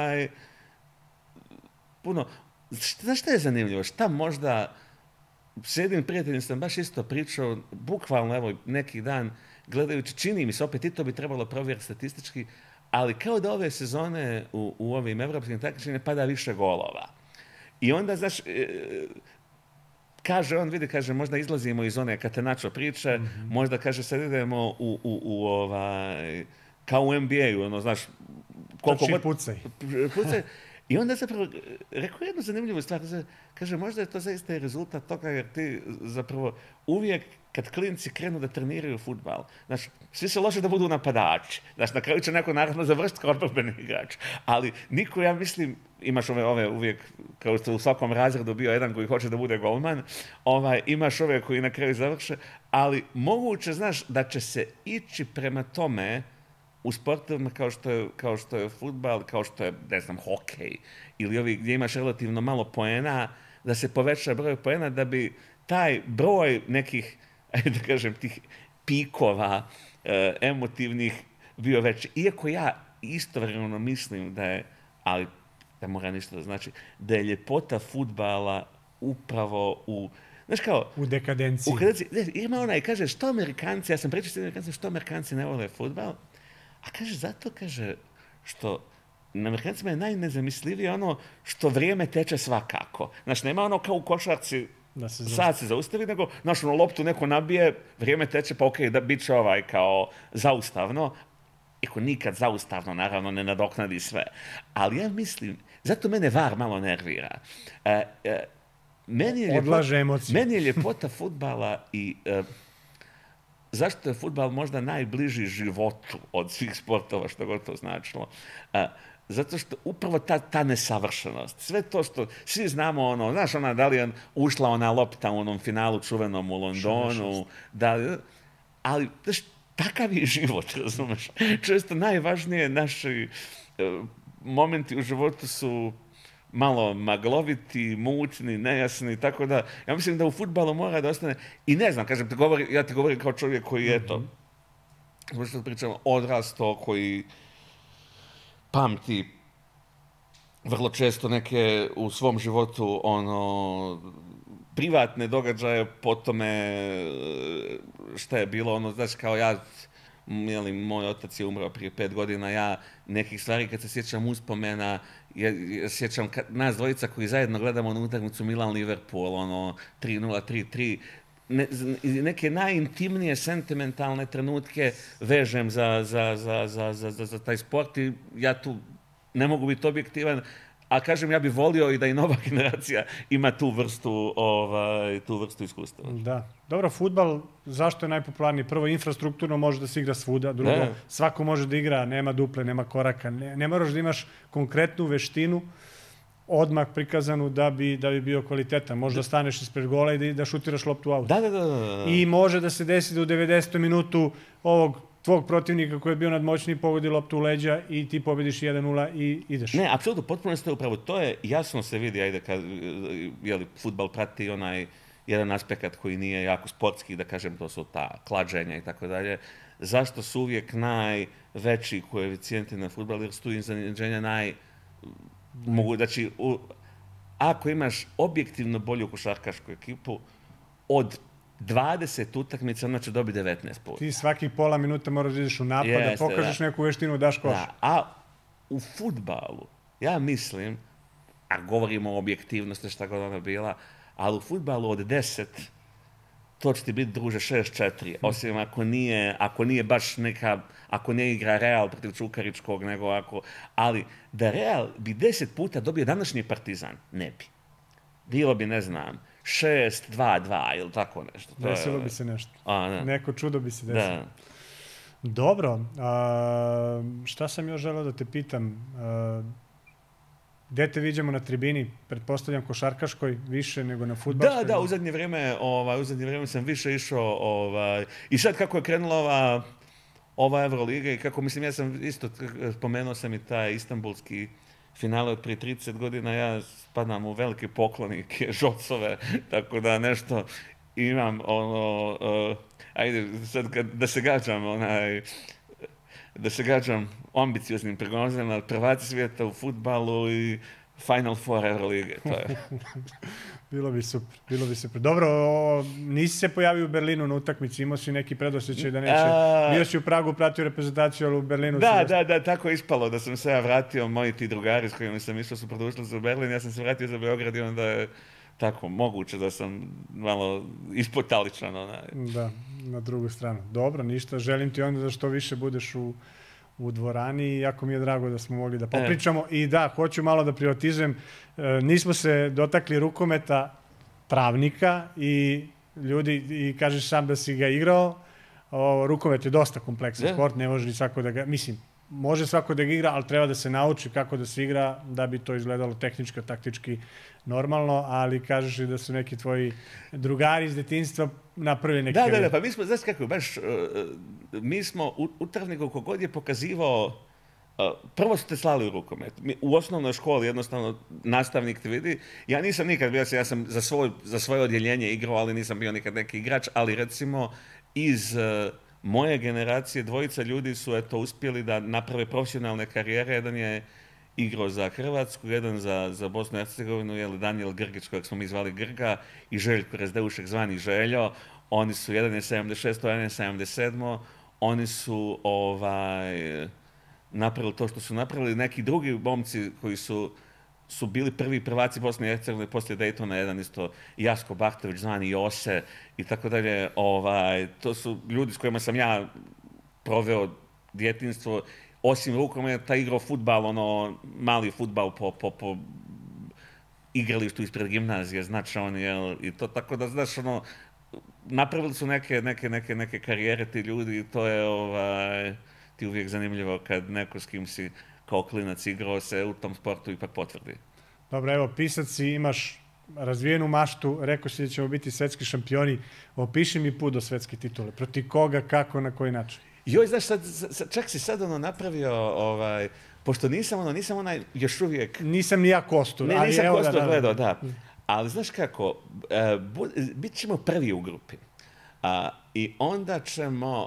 puno... Znaš šta je zanimljivo? Šta možda... S jednim prijateljem sam baš isto pričao, bukvalno evo neki dan, gledajući, čini mi se, opet i to bi trebalo provjeriti statistički, ali kao da ove sezone u ovim evropskim takmičenjima pada više golova. I onda, znaš, kaže on, kaže, možda izlazimo iz one Catenaccio priče, možda, kaže, sad idemo kao u NBA-u, znaš, koliko god... Pucaj. I onda zapravo rekao jednu zanimljivu stvar, kaže, možda je to zaista i rezultat toga jer ti zapravo uvijek kad klinci krenu da treniraju fudbal, znači, svi se lože da budu napadači, znači, na kraju će neko naravno završiti kao oporbeni igrač, ali niko, ja mislim, imaš ove uvijek, kao što u svakom razredu bio jedan koji hoće da bude golman, imaš ove koji na kraju završe, ali moguće, znaš, da će se ići prema tome u sportovima kao što je fudbal, kao što je, ne znam, hokej, ili ovi gdje imaš relativno malo poena, da se poveća broj poena, da bi taj broj nekih, ajde da kažem, tih pikova emotivnih bio veći. Iako ja istovremeno mislim da je, ali da mora ništa da znači, da je ljepota fudbala upravo znaš kao... U dekadenciji. Ima onaj, kaže, što Amerikanci, ja sam pričao s Amerikanci, što Amerikanci ne vole fudbal, a kaže, zato, kaže, što na Amerikancima je najnezamislivije što vrijeme teče svakako. Znači, nema kao u košarci, sad se zaustavi, nego, znaš, loptu neko nabije, vrijeme teče, pa okej, da bit će kao zaustavno. Iako nikad zaustavno, naravno, ne nadoknadi sve. Ali ja mislim, zato mene VAR malo nervira. Odlaže emocije. Meni je ljepota fudbala i... Zašto je fudbal možda najbliži životu od svih sportova, što god to značilo? Zato što upravo ta nesavršenost, sve to što svi znamo, znaš, da li je ušla ona lopta u onom finalu čuvenom u Londonu, ali znaš, takav je život, razumeš? Često najvažnije naši momenti u životu su malo magloviti, mučni, nejasni, tako da, ja mislim da u fudbalu mora da ostane, i ne znam, kažem, ja ti govorim kao čovjek koji je to, što pričam, odrastao, koji pamti vrlo često neke u svom životu, privatne događaje, po tome šta je bilo, znaš, kao ja, moj otac je umro prije 5 godina, ja nekih stvari kad se sjećam uspomena, ja sjećam nas dvojica koji zajedno gledamo na utakmicu Milan-Liverpool, 3-0, 3-3, neke najintimnije sentimentalne trenutke vežem za taj sport i ja tu ne mogu biti objektivan, a kažem, ja bih volio i da i nova generacija ima tu vrstu iskustva. Da. Dobro, fudbal, zašto je najpopularniji? Prvo, infrastrukturno može da se igra svuda. Drugo, svako može da igra, nema duple, nema koraka. Ne moraš da imaš konkretnu veštinu odmah prikazanu da bi bio kvalitetan. Može da staneš ispred gola i da šutiraš loptu u auto. Da. I može da se desi da u 90. minutu ovog tvog protivnika koji je bio nadmoćniji pogodi loptu u leđa i ti pobediš 1-0 i ideš. Ne, apsolutno, potpuno ste upravo. To je, jasno se vidi, ajde, kad fudbal prati onaj jedan aspekt koji nije jako sportski, da kažem, to su ta klađenja i tako dalje. zašto su uvijek najveći koeficijenti na fudbalu, jer su tu iznenađenja mogu, znači, ako imaš objektivno bolju košarkašku ekipu, od 20 utakmica, ona će dobiti 19 puta. Ti svaki pola minuta moraš da ideš u napad, da pokažeš neku veštinu, daš koš. Da, a u fudbalu, ja mislim, a govorimo o objektivnosti, šta god ona bila, ali u fudbalu od 10, to će ti biti, druže, 6-4, osim ako nije baš neka, ako ne igra Real protiv Čukaričkog, nego ako, ali da Real bi 10 puta dobio današnji Partizan, ne bi. Bilo bi, ne znam, 6-2-2 ili tako nešto. Desilo bi se nešto. Neko čudo bi se desilo. Da. Dobro, šta sam još želeo da te pitam? Gde te viđamo na tribini? Pretpostavljam košarkaškoj više nego na fudbalskoj? Da, u zadnje vrijeme sam više išao i sad kako je krenula ova Euroliga i kako, mislim, ja sam isto, spomenuo sam i taj istanbulski finale od prije 30 godina, ja spadam u veliki poklonik Žocove, tako da nešto imam, ajde, sad da se gađam ambicioznim prognozama, prvaci svijeta u fudbalu i Final Four Eurolige, to je. Bilo bi super. Dobro, nisi se pojavio u Berlinu na utakmici, imao si neki predosjećaj da neće. Bio si u Pragu, pratio reprezentaciju, ali u Berlinu... Da, tako je ispalo da sam se ja vratio, moji ti drugari s kojima sam išao su produžili za Berlin, ja sam se vratio za Beograd i onda je tako moguće da sam malo ispotaličan. Da, na drugu stranu. Dobro, ništa, želim ti onda da što više budeš u dvorani i jako mi je drago da smo mogli da popričamo. I da, hoću malo da privatizujem. Nismo se dotakli rukometa Travnika i ljudi, i kažeš sam da si ga igrao. Rukomet je dosta kompleksan sport, ne može ni svako da ga... Mislim, može svako da ga igra, ali treba da se nauči kako da se igra da bi to izgledalo tehnički, taktički normalno, ali kažeš i da su neki tvoji drugari iz detinjstva napravili neke... Da, pa mi smo, znaš kako, baš, mi smo u Travniku kogod je pokazivao, prvo su te slali u rukomet. U osnovnoj školi jednostavno nastavnik te vidi. Ja nisam nikad bio, ja sam za svoje odjeljenje igrao, ali nisam bio nikad neki igrač, ali recimo iz moje generacije dvojica ljudi su uspjeli da naprave profesionalne karijere. Jedan je igrao za Hrvatsku, jedan za Bosnu i Hercegovinu, Danijel Grgić, kojeg smo mi zvali Grga, i Željko Rezdeušek zvani Željo. Oni su, jedan je 76, jedan je 77. Oni su napravili to što su napravili. Neki drugi momci koji su bili prvi prvaci Bosne i Hercegovine poslije Daytona, jedan isto Jasko Bahtović, zvani Jose i tako dalje. To su ljudi s kojima sam ja proveo djetinjstvo. Osim rukometa igrao fudbal, mali fudbal po igralištu ispred gimnazije, znači i to tako da, znaš, napravili su neke karijere ti ljudi i to je ti uvijek zanimljivo kad neko s kim si kao klinac igrao se u tom sportu ipak potvrdi. Dobro, evo, pisac si, imaš razvijenu maštu, rekao si da ćemo biti svetski šampioni. Opiši mi put do svetske titule. Protiv koga, kako, na koji način? Joj, znaš, čak si sad napravio, pošto nisam onaj još uvijek... Nisam ni ja Kostur. Ne, nisam Kostur gledao, da. Ali znaš kako, bit ćemo prvi u grupi. I onda ćemo,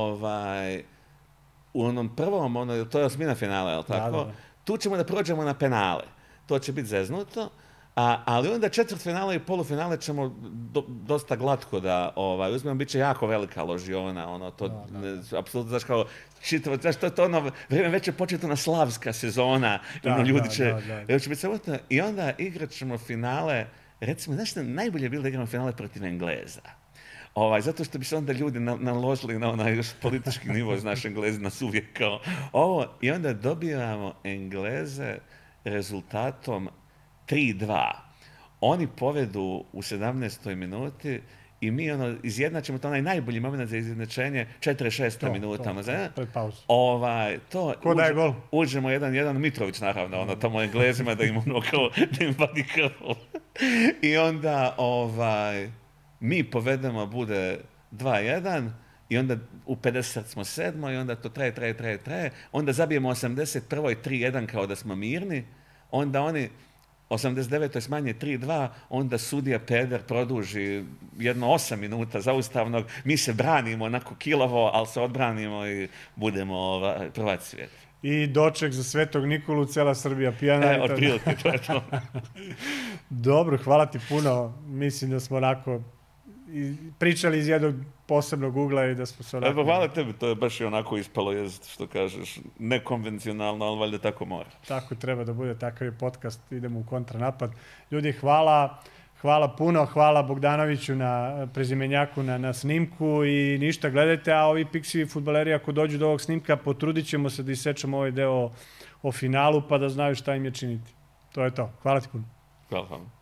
u onom prvom, to je osmina finala, je li tako? Da. Tu ćemo da prođemo na penale. To će biti zeznuto. Ali onda četvrtfinale i polufinale ćemo dosta glatko da uzmemo, bit će jako velika ložiona, apsolutno, znaš kao, čitavo, znaš, to je vrijeme već je početna slavska sezona, ljudi će biti samotno, i onda igrat ćemo finale, recimo, znaš, najbolje je bilo da igramo finale protiv Engleza. Zato što bi se onda ljudi naložili na onaj još politički nivo, znaš, Englezi nas uvijek kao ovo, i onda dobivamo Engleze rezultatom 3-2. Oni povedu u 17. minuti i mi izjednačimo to onaj najbolji moment za izjednačenje 46. minuta. Pred pauzu. Ko daje gol? Uđemo jedan Mitrović, naravno, tamo Englezima da im vadi krv. I onda mi povedemo, bude 2-1 i onda u 50 smo 7. i onda to traje. Onda zabijemo 81. i 3-1 kao da smo mirni. Onda oni 89. smanje 3-2, onda sudija Peder produži jedno 8 minuta zaustavnog, mi se branimo onako kilavo, ali se odbranimo i budemo prvaci svijeta. I doček za Svetog Nikolu, cela Srbija pijana. Od prilike, to je to. Dobro, hvala ti puno. Mislim da smo onako pričali iz jednog posebnog ugla i da smo se onako... Hvala tebi, to je baš i onako ispalo, što kažeš, nekonvencionalno, ali valjda tako mora. Tako treba da bude, takav je podcast, idemo u kontranapad. Ljudi, hvala puno, hvala Bogdanoviću na prezimenjaku na snimku i ništa, gledajte, a ovi Pixi fudbaleri ako dođu do ovog snimka, potrudit ćemo se da isečemo ovaj deo o finalu pa da znaju šta im je činiti. To je to. Hvala ti puno. Hvala vam.